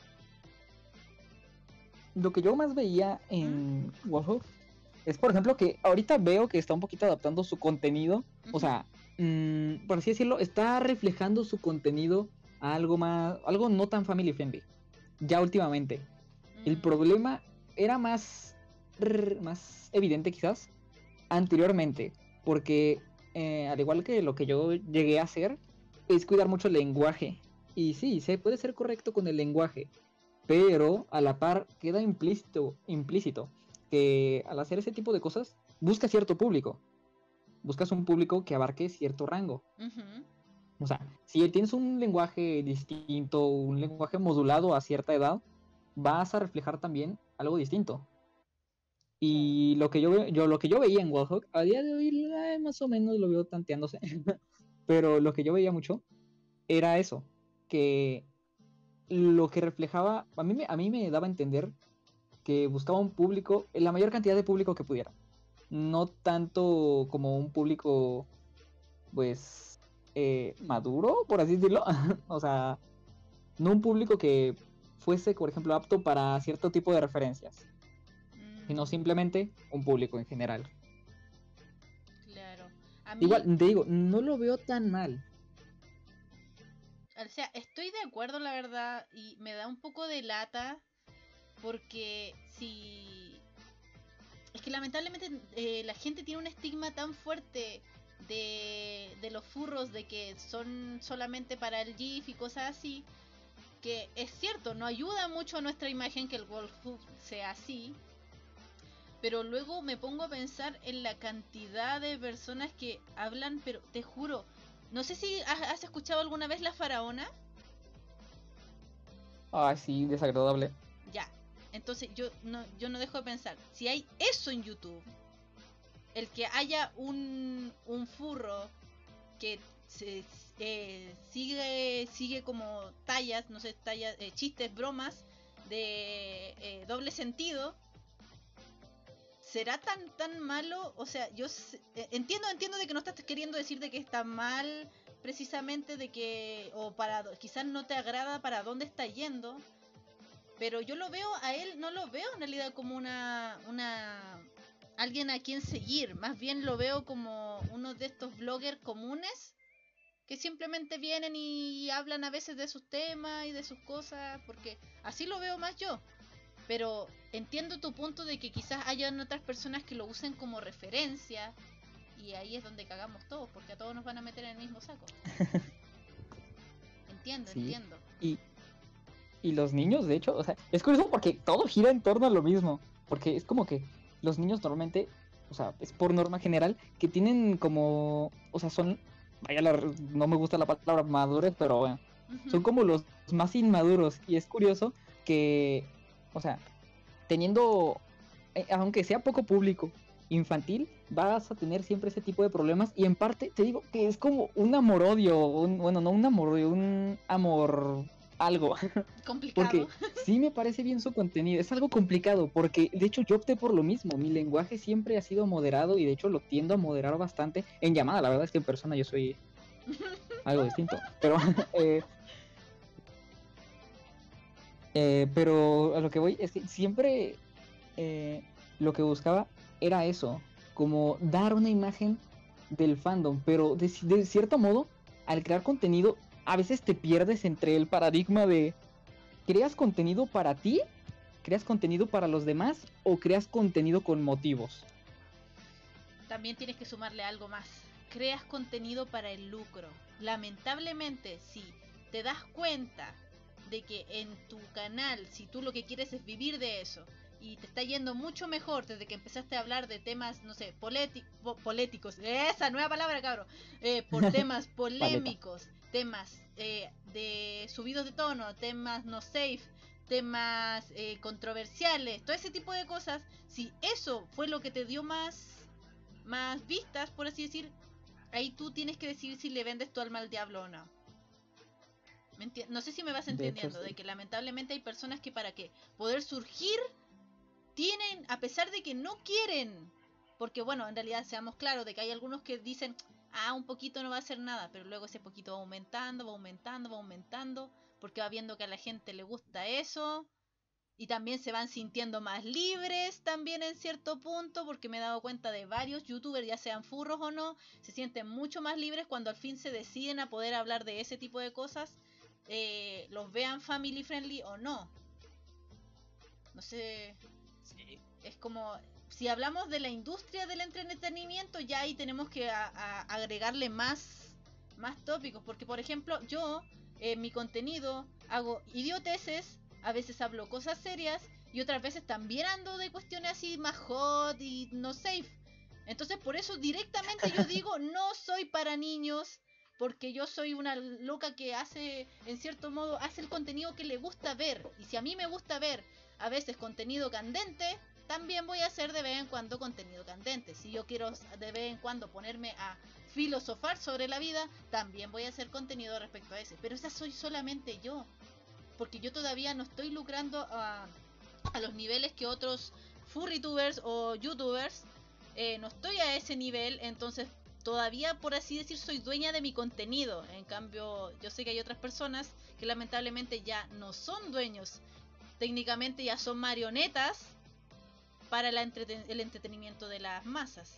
lo que yo más veía en Warhol es, por ejemplo, que ahorita veo que está un poquito adaptando su contenido. O sea, por así decirlo, está reflejando su contenido a algo más, algo no tan family friendly. Ya últimamente. El problema era más evidente quizás anteriormente. porque al igual que lo que yo llegué a hacer, es cuidar mucho el lenguaje. Y sí, se puede ser correcto con el lenguaje, pero a la par queda implícito que al hacer ese tipo de cosas, buscas cierto público. Buscas un público que abarque cierto rango. Ujú. O sea, si tienes un lenguaje distinto, un lenguaje modulado a cierta edad, vas a reflejar también algo distinto. Claro. Y lo que yo veía en Wallhawk, a día de hoy más o menos lo veo tanteándose, pero lo que yo veía mucho era eso, que lo que reflejaba, a mí me daba a entender que buscaba un público, la mayor cantidad de público que pudiera. No tanto como un público, pues, maduro, por así decirlo. O sea, no un público que fuese, por ejemplo, apto para cierto tipo de referencias, sino Mm, simplemente un público en general. claro. A mí, Igual, te digo, no lo veo tan mal. o sea, estoy de acuerdo, la verdad, y me da un poco de lata porque si... Es que lamentablemente la gente tiene un estigma tan fuerte de los furros, de que son solamente para el GIF y cosas así, que es cierto, no ayuda mucho a nuestra imagen que el Wolfhood sea así, pero luego me pongo a pensar en la cantidad de personas que hablan, pero te juro, no sé si has escuchado alguna vez La Faraona. Ay, sí, desagradable. Ya, entonces yo no dejo de pensar, si hay eso en YouTube, el que haya un furro que sigue como tallas, no sé, tallas, chistes, bromas de doble sentido, ¿será tan malo? O sea, entiendo de que no estás queriendo decir de que está mal precisamente, de que o para quizás no te agrada para dónde está yendo, pero yo lo veo a él, no lo veo en realidad como una alguien a quien seguir, más bien lo veo como uno de estos bloggers comunes que simplemente vienen y hablan a veces de sus temas y de sus cosas, porque así lo veo más yo. Pero entiendo tu punto de que quizás hayan otras personas que lo usen como referencia y ahí es donde cagamos todos, porque a todos nos van a meter en el mismo saco. Entiendo, Sí. entiendo. Y, y los niños, de hecho, o sea, es curioso porque todo gira en torno a lo mismo. Porque es como que los niños normalmente, o sea, es por norma general, que tienen como, o sea, son, no me gusta la palabra madurez, pero bueno, son Ujú. como los más inmaduros. Y es curioso que, o sea, teniendo, aunque sea poco público, infantil, vas a tener siempre ese tipo de problemas. Y en parte, te digo que es como un amor-odio, bueno, no un amor-odio, un amor algo. Complicado. Porque sí me parece bien su contenido. Es algo complicado, porque de hecho yo opté por lo mismo. Mi lenguaje siempre ha sido moderado y de hecho lo tiendo a moderar bastante en llamada. La verdad es que en persona yo soy algo distinto. Pero, pero a lo que voy es que siempre eh, lo que buscaba era eso, como dar una imagen del fandom, pero de cierto modo, al crear contenido, a veces te pierdes entre el paradigma de ¿creas contenido para ti? ¿Creas contenido para los demás? ¿O creas contenido con motivos? También tienes que sumarle algo más. Creas contenido para el lucro. Lamentablemente, si te das cuenta de que en tu canal, si tú lo que quieres es vivir de eso, y te está yendo mucho mejor desde que empezaste a hablar de temas, no sé, políticos, esa nueva palabra, cabrón, por temas Paleta. polémicos, temas de subidos de tono, temas no safe, temas controversiales, todo ese tipo de cosas, si eso fue lo que te dio más vistas, por así decir, ahí tú tienes que decidir si le vendes tu alma al diablo o no. No sé si me vas De hecho, entendiendo, de sí. que lamentablemente hay personas que para que poder surgir tienen, a pesar de que no quieren, porque bueno, en realidad seamos claros de que hay algunos que dicen, un poquito no va a hacer nada, pero luego ese poquito va aumentando, va aumentando, va aumentando, porque va viendo que a la gente le gusta eso, y también se van sintiendo más libres también en cierto punto, porque me he dado cuenta de varios youtubers, ya sean furros o no, se sienten mucho más libres cuando al fin se deciden a poder hablar de ese tipo de cosas, los vean family friendly o no. No sé, Sí. es como si hablamos de la industria del entretenimiento, ya ahí tenemos que agregarle más tópicos, porque por ejemplo yo en mi contenido hago idioteces, a veces hablo cosas serias y otras veces también ando de cuestiones así más hot y no safe. Entonces por eso directamente yo digo no soy para niños, porque yo soy una loca que hace, en cierto modo, hace el contenido que le gusta ver. Y si a mí me gusta ver a veces contenido candente, también voy a hacer de vez en cuando contenido candente. Si yo quiero de vez en cuando ponerme a filosofar sobre la vida, también voy a hacer contenido respecto a ese. Pero esa soy solamente yo, porque yo todavía no estoy lucrando a los niveles que otros furrytubers o youtubers. No estoy a ese nivel, entonces todavía, por así decir, soy dueña de mi contenido. En cambio, yo sé que hay otras personas que lamentablemente ya no son dueños. Técnicamente ya son marionetas para el entretenimiento de las masas.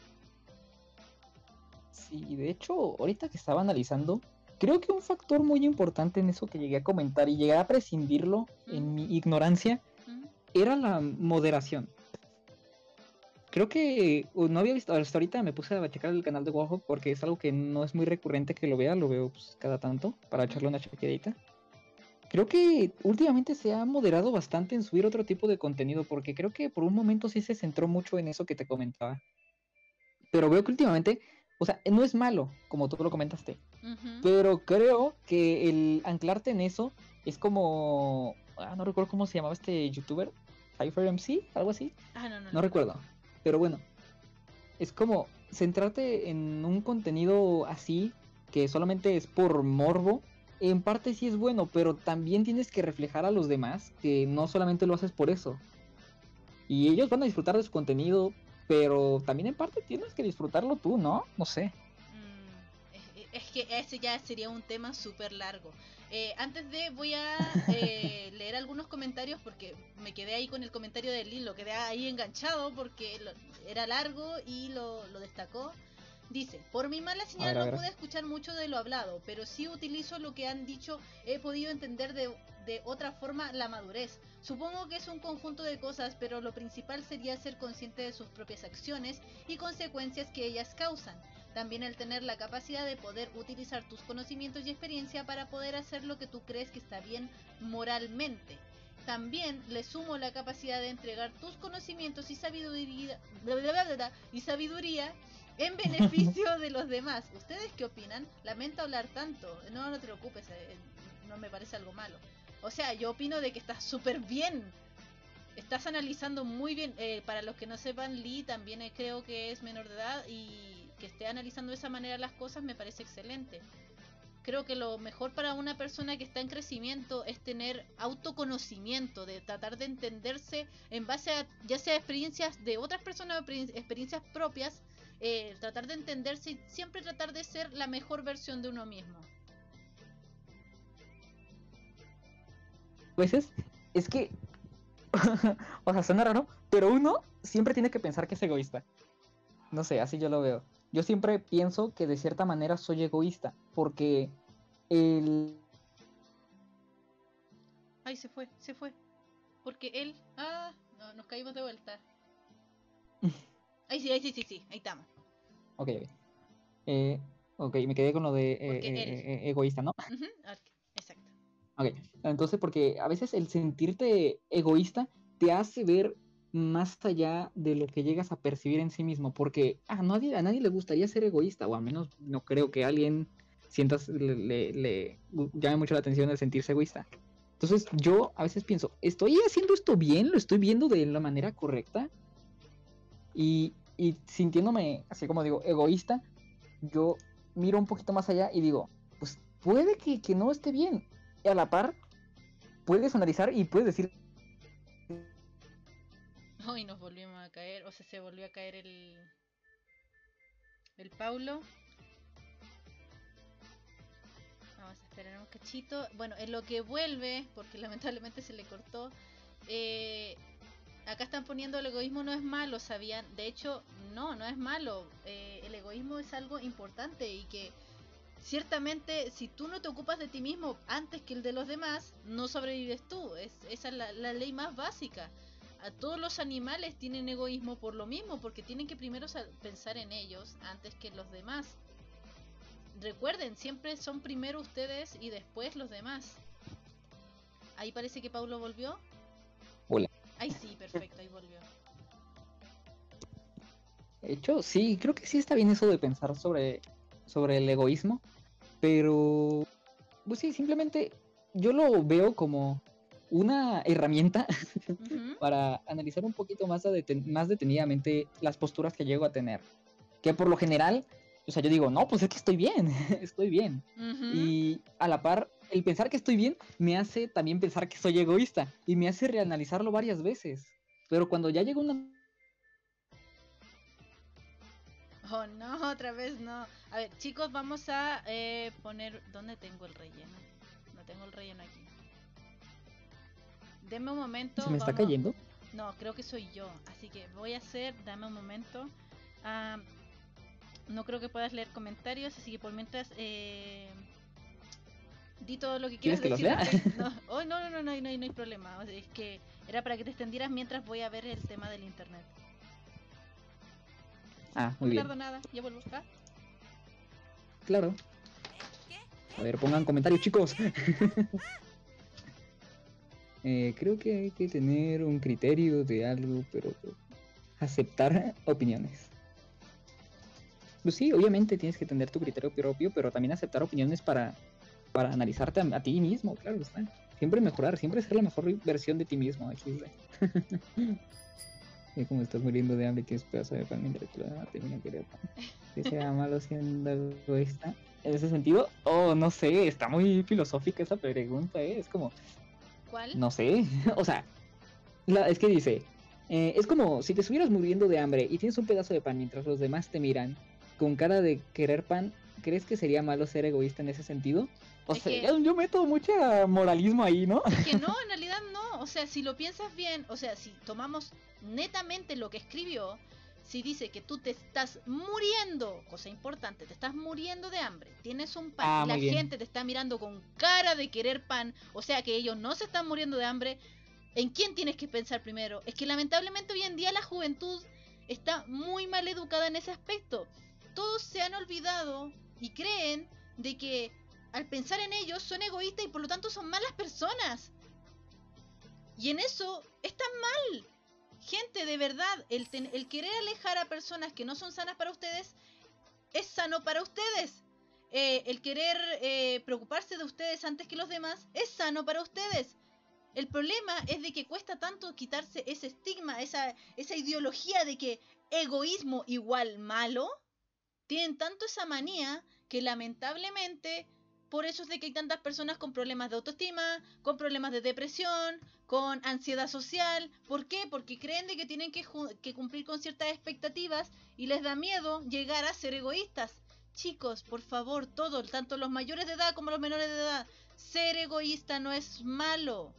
Sí, de hecho, ahorita que estaba analizando, creo que un factor muy importante en eso que llegué a comentar y llegué a prescindirlo en mi ignorancia era la moderación. Creo que no había visto, hasta ahorita me puse a checar el canal de Warhawk porque es algo que no es muy recurrente que lo veo pues, cada tanto para echarle una chequeadita. Creo que últimamente se ha moderado bastante en subir otro tipo de contenido porque creo que por un momento sí se centró mucho en eso que te comentaba. Pero veo que últimamente, o sea, no es malo, como tú lo comentaste, pero creo que el anclarte en eso es como, no recuerdo cómo se llamaba este youtuber, Cypher MC, algo así. No recuerdo. Pero bueno, es como centrarte en un contenido así, que solamente es por morbo. En parte sí es bueno, pero también tienes que reflejar a los demás que no solamente lo haces por eso. Y ellos van a disfrutar de su contenido, pero también en parte tienes que disfrutarlo tú, ¿no? No sé. Es que ese ya sería un tema súper largo. Antes de, voy a leer algunos comentarios porque me quedé ahí con el comentario de Lil, lo quedé ahí enganchado porque era largo y lo destacó. Dice, por mi mala señal no pude escuchar mucho de lo hablado, pero sí utilizo lo que han dicho, he podido entender de otra forma la madurez. Supongo que es un conjunto de cosas, pero lo principal sería ser consciente de sus propias acciones y consecuencias que ellas causan. También el tener la capacidad de poder utilizar tus conocimientos y experiencia para poder hacer lo que tú crees que está bien moralmente. También le sumo la capacidad de entregar tus conocimientos y sabiduría en beneficio de los demás. ¿Ustedes qué opinan? Lamento hablar tanto. No te preocupes, no me parece algo malo. O sea, yo opino de que estás súper bien. Estás analizando muy bien. Para los que no sepan, Lee también creo que es menor de edad y que esté analizando de esa manera las cosas me parece excelente. Creo que lo mejor para una persona que está en crecimiento es tener autoconocimiento, de tratar de entenderse en base a ya sea experiencias de otras personas o experiencias propias, tratar de entenderse y siempre tratar de ser la mejor versión de uno mismo. A veces es que, o sea, suena raro, pero uno siempre tiene que pensar que es egoísta. No sé, así yo lo veo. Yo siempre pienso que de cierta manera soy egoísta, porque Ay, se fue. Porque él... no, nos caímos de vuelta. Ahí sí, ahí estamos. Ok, me quedé con lo de egoísta, ¿no? Exacto. Ok, entonces porque a veces el sentirte egoísta te hace ver más allá de lo que llegas a percibir en sí mismo, porque a nadie le gustaría ser egoísta, o al menos no creo que a alguien le llame mucho la atención el sentirse egoísta. Entonces yo a veces pienso, ¿estoy haciendo esto bien? ¿Lo estoy viendo de la manera correcta? Y sintiéndome, así como digo, egoísta, yo miro un poquito más allá y digo, pues puede que no esté bien. Y a la par, puedes analizar y puedes decir... Hoy nos volvimos a caer, o sea, se volvió a caer el Paulo. Vamos a esperar un cachito. Bueno, en lo que vuelve, porque lamentablemente se le cortó, acá están poniendo el egoísmo no es malo, ¿sabían? De hecho, no es malo. El egoísmo es algo importante y que ciertamente si tú no te ocupas de ti mismo antes que el de los demás, no sobrevives tú. Esa es la ley más básica. A todos los animales tienen egoísmo por lo mismo, porque tienen que primero pensar en ellos antes que en los demás. Recuerden, siempre son primero ustedes y después los demás. Ahí parece que Paulo volvió. Hola. Ay, sí, perfecto, ahí volvió. De hecho, sí, creo que sí está bien eso de pensar sobre el egoísmo, pero pues sí, simplemente yo lo veo como una herramienta para analizar un poquito más detenidamente las posturas que llego a tener. Que por lo general, o sea, yo digo, no, pues es que estoy bien, estoy bien. Y a la par, el pensar que estoy bien me hace también pensar que soy egoísta y me hace reanalizarlo varias veces. Pero cuando ya llega una... Oh, no, otra vez no. A ver, chicos, vamos a poner... ¿Dónde tengo el relleno? No tengo el relleno aquí. Deme un momento. ¿Se me está cayendo? No, creo que soy yo. Así que voy a hacer... Dame un momento. No creo que puedas leer comentarios, así que por mientras... di todo lo que quieras ¿Quieres decir. que los lea? No hay problema. O sea, es que era para que te extendieras mientras voy a ver el tema del internet. Ah, No muy me bien. tardo nada, ya vuelvo acá. Claro. A ver, pongan comentarios, chicos. Creo que hay que tener un criterio de algo, pero aceptar opiniones. Pues sí, obviamente tienes que tener tu criterio propio, pero también aceptar opiniones para analizarte a ti mismo, claro está. Siempre mejorar, siempre ser la mejor versión de ti mismo. Y como estás muriendo de hambre, tienes pedazo de pan mientras tú termina querer pan. ¿Qué sea malo siendo egoísta? En ese sentido, no sé, está muy filosófica esa pregunta, ¿eh? Es como... ¿Cuál? No sé, o sea, es que dice, es como si te estuvieras muriendo de hambre y tienes un pedazo de pan mientras los demás te miran con cara de querer pan, ¿crees que sería malo ser egoísta en ese sentido? O sea, yo meto mucho moralismo ahí, ¿no? Es que no, en realidad no, o sea, si lo piensas bien, o sea, si tomamos netamente lo que escribió, si dice que tú te estás muriendo, cosa importante, te estás muriendo de hambre, tienes un pan y la gente te está mirando con cara de querer pan, o sea que ellos no se están muriendo de hambre, ¿en quién tienes que pensar primero? Es que lamentablemente hoy en día la juventud está muy mal educada en ese aspecto. Todos se han olvidado y creen de que al pensar en ellos son egoístas y por lo tanto son malas personas. Y en eso están mal. Gente, de verdad, el querer alejar a personas que no son sanas para ustedes es sano para ustedes. El querer preocuparse de ustedes antes que los demás es sano para ustedes. El problema es de que cuesta tanto quitarse ese estigma, esa ideología de que egoísmo igual malo. Tienen tanto esa manía que lamentablemente por eso es de que hay tantas personas con problemas de autoestima, con problemas de depresión, con ansiedad social. ¿Por qué? Porque creen de que tienen que cumplir con ciertas expectativas y les da miedo llegar a ser egoístas. Chicos, por favor, todos, tanto los mayores de edad como los menores de edad, ser egoísta no es malo.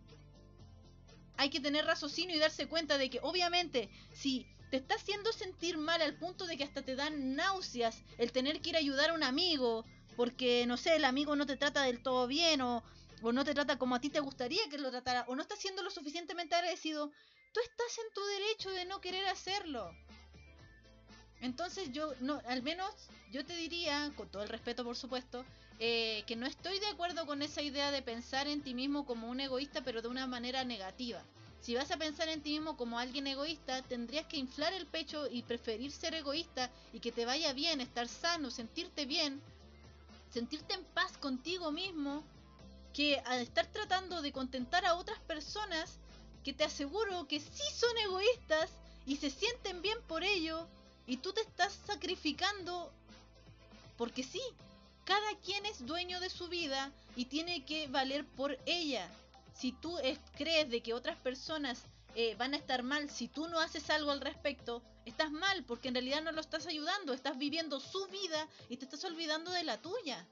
Hay que tener raciocinio y darse cuenta de que obviamente si te está haciendo sentir mal al punto de que hasta te dan náuseas el tener que ir a ayudar a un amigo porque, no sé, el amigo no te trata del todo bien o no te trata como a ti te gustaría que lo tratara o no está siendo lo suficientemente agradecido, tú estás en tu derecho de no querer hacerlo. Entonces al menos yo te diría, con todo el respeto por supuesto, que no estoy de acuerdo con esa idea de pensar en ti mismo como un egoísta, pero de una manera negativa. Si vas a pensar en ti mismo como alguien egoísta, tendrías que inflar el pecho y preferir ser egoísta y que te vaya bien, estar sano, sentirte bien, sentirte en paz contigo mismo, que al estar tratando de contentar a otras personas que te aseguro que sí son egoístas y se sienten bien por ello, y tú te estás sacrificando porque sí, cada quien es dueño de su vida y tiene que valer por ella. Si tú crees de que otras personas van a estar mal, si tú no haces algo al respecto, estás mal porque en realidad no lo estás ayudando, estás viviendo su vida y te estás olvidando de la tuya.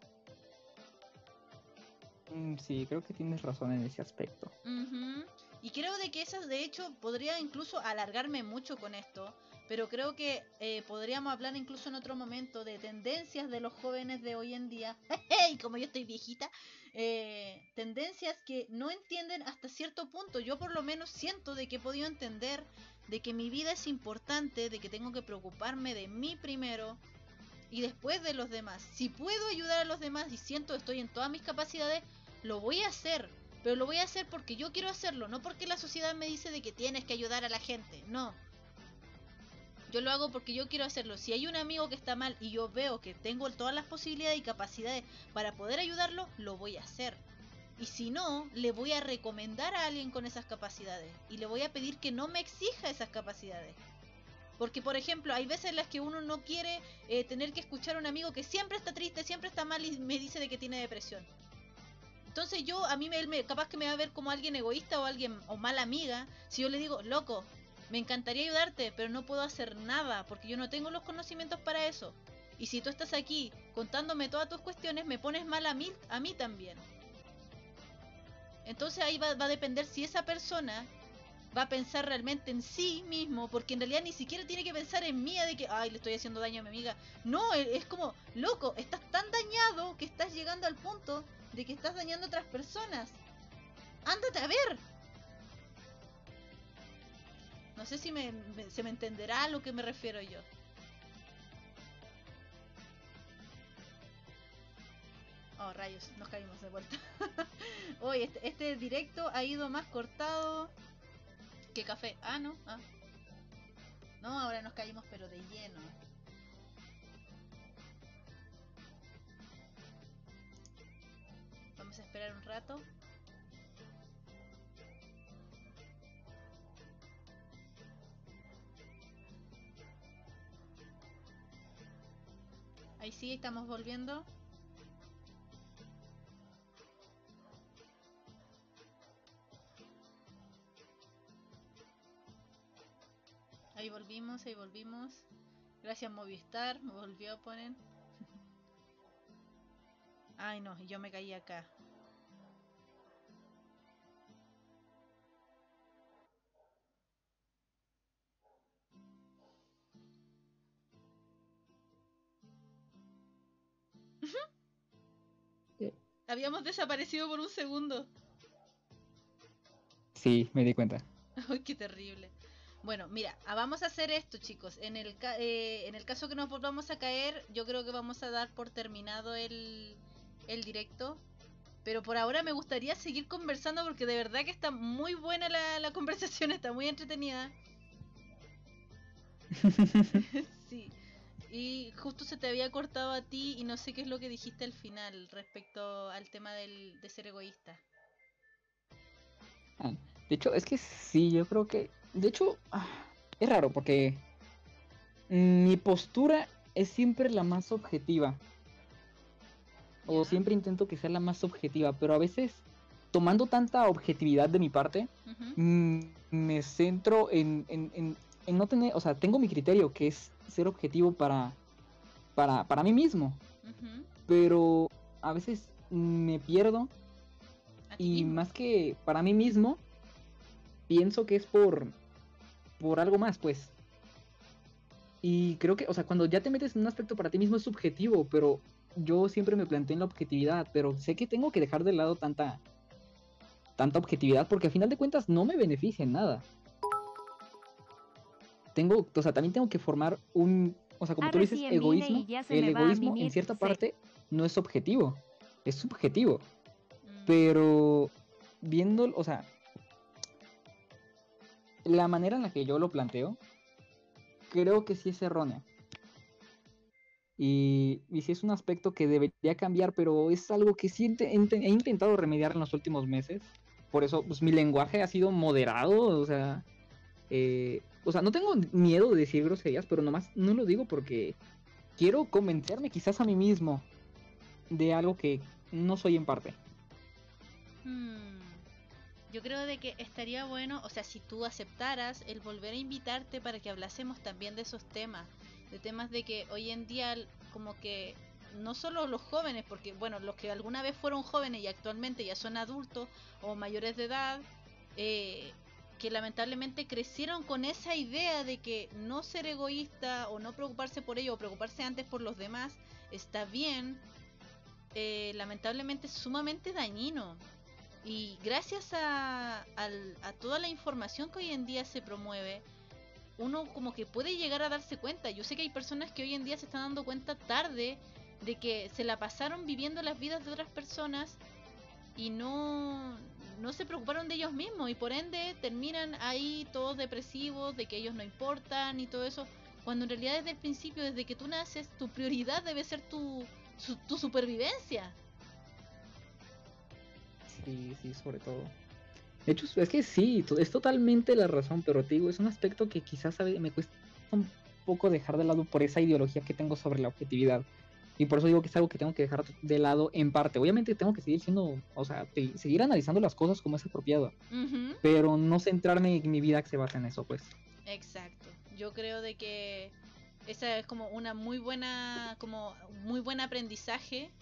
Sí, creo que tienes razón en ese aspecto. Y creo de que esas, de hecho, podría incluso alargarme mucho con esto, pero creo que podríamos hablar incluso en otro momento de tendencias de los jóvenes de hoy en día. ¡Hey! Como yo estoy viejita, tendencias que no entienden hasta cierto punto. Yo por lo menos siento de que he podido entender de que mi vida es importante, de que tengo que preocuparme de mí primero y después de los demás. Si puedo ayudar a los demás y siento que estoy en todas mis capacidades, lo voy a hacer. Pero lo voy a hacer porque yo quiero hacerlo, no porque la sociedad me dice de que tienes que ayudar a la gente. No. Yo lo hago porque yo quiero hacerlo. Si hay un amigo que está mal y yo veo que tengo todas las posibilidades y capacidades para poder ayudarlo, lo voy a hacer. Y si no, le voy a recomendar a alguien con esas capacidades. Y le voy a pedir que no me exija esas capacidades. Porque, por ejemplo, hay veces en las que uno no quiere tener que escuchar a un amigo que siempre está triste, siempre está mal y me dice de que tiene depresión. Entonces a mí capaz que me va a ver como alguien egoísta o alguien o mala amiga. Si yo le digo, loco, me encantaría ayudarte, pero no puedo hacer nada porque yo no tengo los conocimientos para eso. Y si tú estás aquí contándome todas tus cuestiones, me pones mal a mí también. Entonces ahí va a depender si esa persona va a pensar realmente en sí mismo, porque en realidad ni siquiera tiene que pensar en mí, de que, ay, le estoy haciendo daño a mi amiga. No, es como, loco, estás tan dañado que estás llegando al punto de que estás dañando a otras personas. Ándate a ver. No sé si se me entenderá a lo que me refiero yo. Oh, rayos, nos caímos de vuelta. Hoy este directo ha ido más cortado que café. Ah, no. Ah. No, ahora nos caímos pero de lleno. Vamos a esperar un rato. Ahí sí, estamos volviendo. Ahí volvimos, ahí volvimos. Gracias Movistar, me volvió a poner. Ay no, yo me caí acá. Habíamos desaparecido por un segundo. Sí, me di cuenta. Ay, qué terrible. Bueno, mira, vamos a hacer esto, chicos. En el caso que nos volvamos a caer, yo creo que vamos a dar por terminado el directo. Pero por ahora me gustaría seguir conversando porque de verdad que está muy buena la conversación, está muy entretenida. Sí. Y justo se te había cortado a ti y no sé qué es lo que dijiste al final respecto al tema de ser egoísta. Ah, de hecho, es que sí, yo creo que... De hecho, es raro porque mi postura es siempre la más objetiva. O ¿Ya? siempre intento que sea la más objetiva, pero a veces, tomando tanta objetividad de mi parte, me centro en no tener... O sea, tengo mi criterio, que es ser objetivo para mí mismo. Pero a veces me pierdo y más que para mí mismo, pienso que es por algo más, pues. Y creo que, o sea, cuando ya te metes en un aspecto para ti mismo es subjetivo, pero yo siempre me planteé en la objetividad, pero sé que tengo que dejar de lado tanta objetividad porque al final de cuentas no me beneficia en nada. O sea, también tengo que formar o sea, como tú dices, egoísmo. El egoísmo en cierta parte no es objetivo, es subjetivo. Pero viendo, o sea, la manera en la que yo lo planteo, creo que sí es errónea. Y sí es un aspecto que debería cambiar, pero es algo que sí he intentado remediar en los últimos meses. Por eso, pues mi lenguaje ha sido moderado, o sea, no tengo miedo de decir groserías, pero nomás no lo digo porque quiero convencerme quizás a mí mismo de algo que no soy en parte. Yo creo de que estaría bueno, o sea, si tú aceptaras el volver a invitarte para que hablásemos también de esos temas, de temas de que hoy en día como que no solo los jóvenes, porque bueno, los que alguna vez fueron jóvenes y actualmente ya son adultos o mayores de edad, que lamentablemente crecieron con esa idea de que no ser egoísta o no preocuparse por ello o preocuparse antes por los demás está bien, lamentablemente es sumamente dañino. Y gracias a toda la información que hoy en día se promueve, uno como que puede llegar a darse cuenta. Yo sé que hay personas que hoy en día se están dando cuenta tarde de que se la pasaron viviendo las vidas de otras personas y no se preocuparon de ellos mismos, y por ende terminan ahí todos depresivos, de que ellos no importan y todo eso, cuando en realidad desde el principio, desde que tú naces, tu prioridad debe ser tu supervivencia. Sí, sobre todo. De hecho, es que sí, es totalmente la razón, pero te digo, es un aspecto que quizás me cuesta un poco dejar de lado por esa ideología que tengo sobre la objetividad. Y por eso digo que es algo que tengo que dejar de lado en parte. Obviamente tengo que seguir siendo, o sea, seguir analizando las cosas como es apropiado. Pero no centrarme en mi vida que se basa en eso, pues. Exacto. Yo creo de que esa es como una muy buen aprendizaje.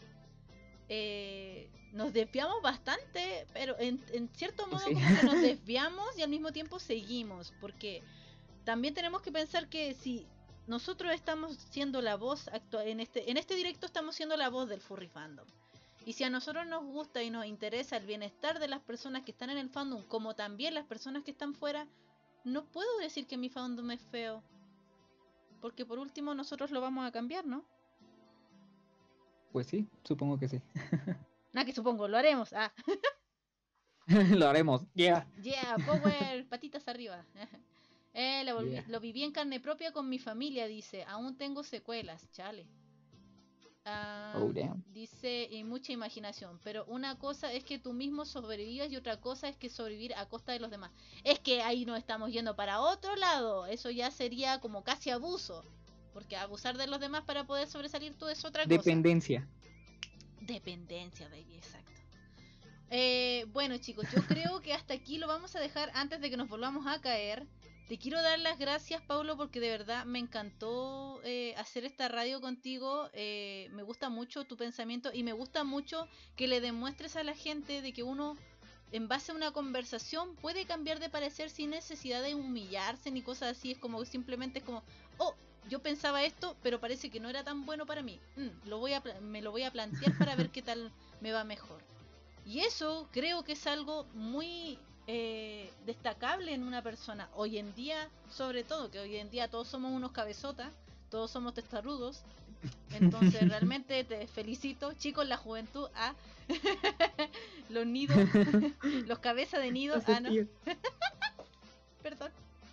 Nos desviamos bastante, pero en cierto modo Sí. como que nos desviamos y al mismo tiempo seguimos, porque también tenemos que pensar que si nosotros estamos siendo la voz en este directo, estamos siendo la voz del furry fandom, y si a nosotros nos gusta y nos interesa el bienestar de las personas que están en el fandom, como también las personas que están fuera, no puedo decir que mi fandom es feo, porque por último nosotros lo vamos a cambiar, ¿no? Pues sí, supongo que sí. Que supongo, lo haremos. Lo haremos, yeah. Yeah, power, patitas arriba. Yeah. Lo viví en carne propia con mi familia, dice. Aún tengo secuelas, chale. Oh, damn. Dice, y mucha imaginación. Pero una cosa es que tú mismo sobrevivas y otra cosa es que sobrevivir a costa de los demás. Es que ahí nos estamos yendo para otro lado. Eso ya sería como casi abuso. Porque abusar de los demás para poder sobresalir tú es otra cosa. Dependencia, baby, exacto. Bueno, chicos, yo creo que hasta aquí lo vamos a dejar antes de que nos volvamos a caer. Te quiero dar las gracias, Paulo, porque de verdad me encantó hacer esta radio contigo. Me gusta mucho tu pensamiento y me gusta mucho que le demuestres a la gente de que uno, en base a una conversación, puede cambiar de parecer sin necesidad de humillarse ni cosas así. Es como simplemente es como, oh, yo pensaba esto, pero parece que no era tan bueno para mí. Me lo voy a plantear para ver qué tal me va mejor. Y eso creo que es algo muy destacable en una persona. Hoy en día, sobre todo, que hoy en día todos somos unos cabezotas, todos somos testarudos. Entonces realmente te felicito, chicos, la juventud, los nidos, los cabezas de nido, no. Perdón.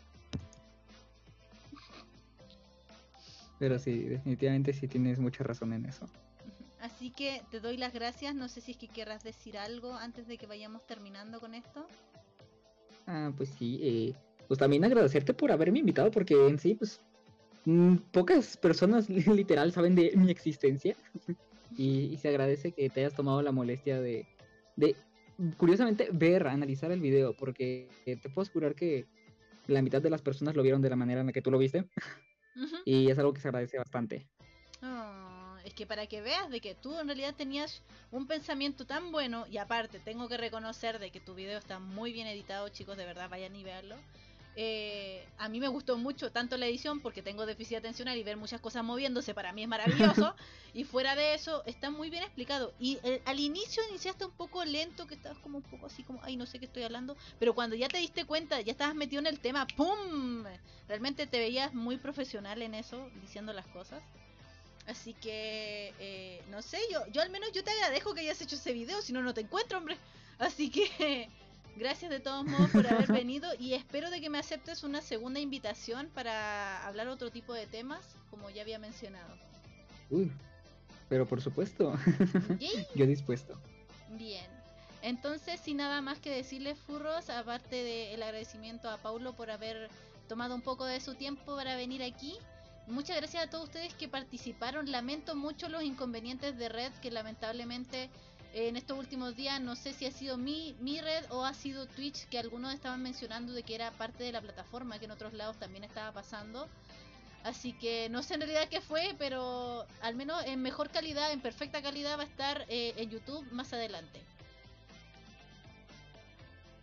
Pero sí, definitivamente sí tienes mucha razón en eso. Así que te doy las gracias. No sé si es que querrás decir algo antes de que vayamos terminando con esto. Pues sí, pues también agradecerte por haberme invitado, porque en sí, pues pocas personas literal saben de mi existencia. y se agradece que te hayas tomado la molestia de curiosamente analizar el video, porque te puedo asegurar que la mitad de las personas lo vieron de la manera en la que tú lo viste. Y es algo que se agradece bastante. Es que para que veas de que tú en realidad tenías un pensamiento tan bueno, y aparte tengo que reconocer de que tu video está muy bien editado, chicos, de verdad vayan y veanlo. A mí me gustó mucho tanto la edición, porque tengo déficit atencional y ver muchas cosas moviéndose para mí es maravilloso. Y fuera de eso está muy bien explicado. Y al inicio iniciaste un poco lento, que estabas como un poco así como, ay, no sé qué estoy hablando, pero cuando ya te diste cuenta, ya estabas metido en el tema, ¡pum! Realmente te veías muy profesional en eso, diciendo las cosas. Así que, no sé, yo al menos yo te agradezco que hayas hecho ese video, si no, no te encuentro, hombre. Así que, gracias de todos modos por haber venido y espero de que me aceptes una segunda invitación para hablar otro tipo de temas, como ya había mencionado. Pero por supuesto, yo dispuesto. Bien, entonces sin nada más que decirles, furros, aparte del agradecimiento a Paulo por haber tomado un poco de su tiempo para venir aquí. Muchas gracias a todos ustedes que participaron. Lamento mucho los inconvenientes de red, que lamentablemente en estos últimos días no sé si ha sido mi red o ha sido Twitch, que algunos estaban mencionando de que era parte de la plataforma, que en otros lados también estaba pasando. Así que no sé en realidad qué fue, pero al menos en mejor calidad, en perfecta calidad va a estar en YouTube más adelante. Y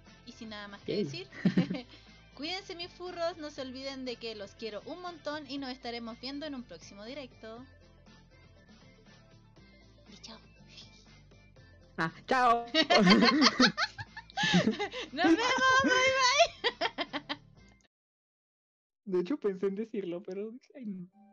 sin nada más que Ok. decir. Cuídense mis furros, no se olviden de que los quiero un montón y nos estaremos viendo en un próximo directo. Y chao. Ah, chao. Nos vemos, bye bye. De hecho pensé en decirlo, pero dije, ay no.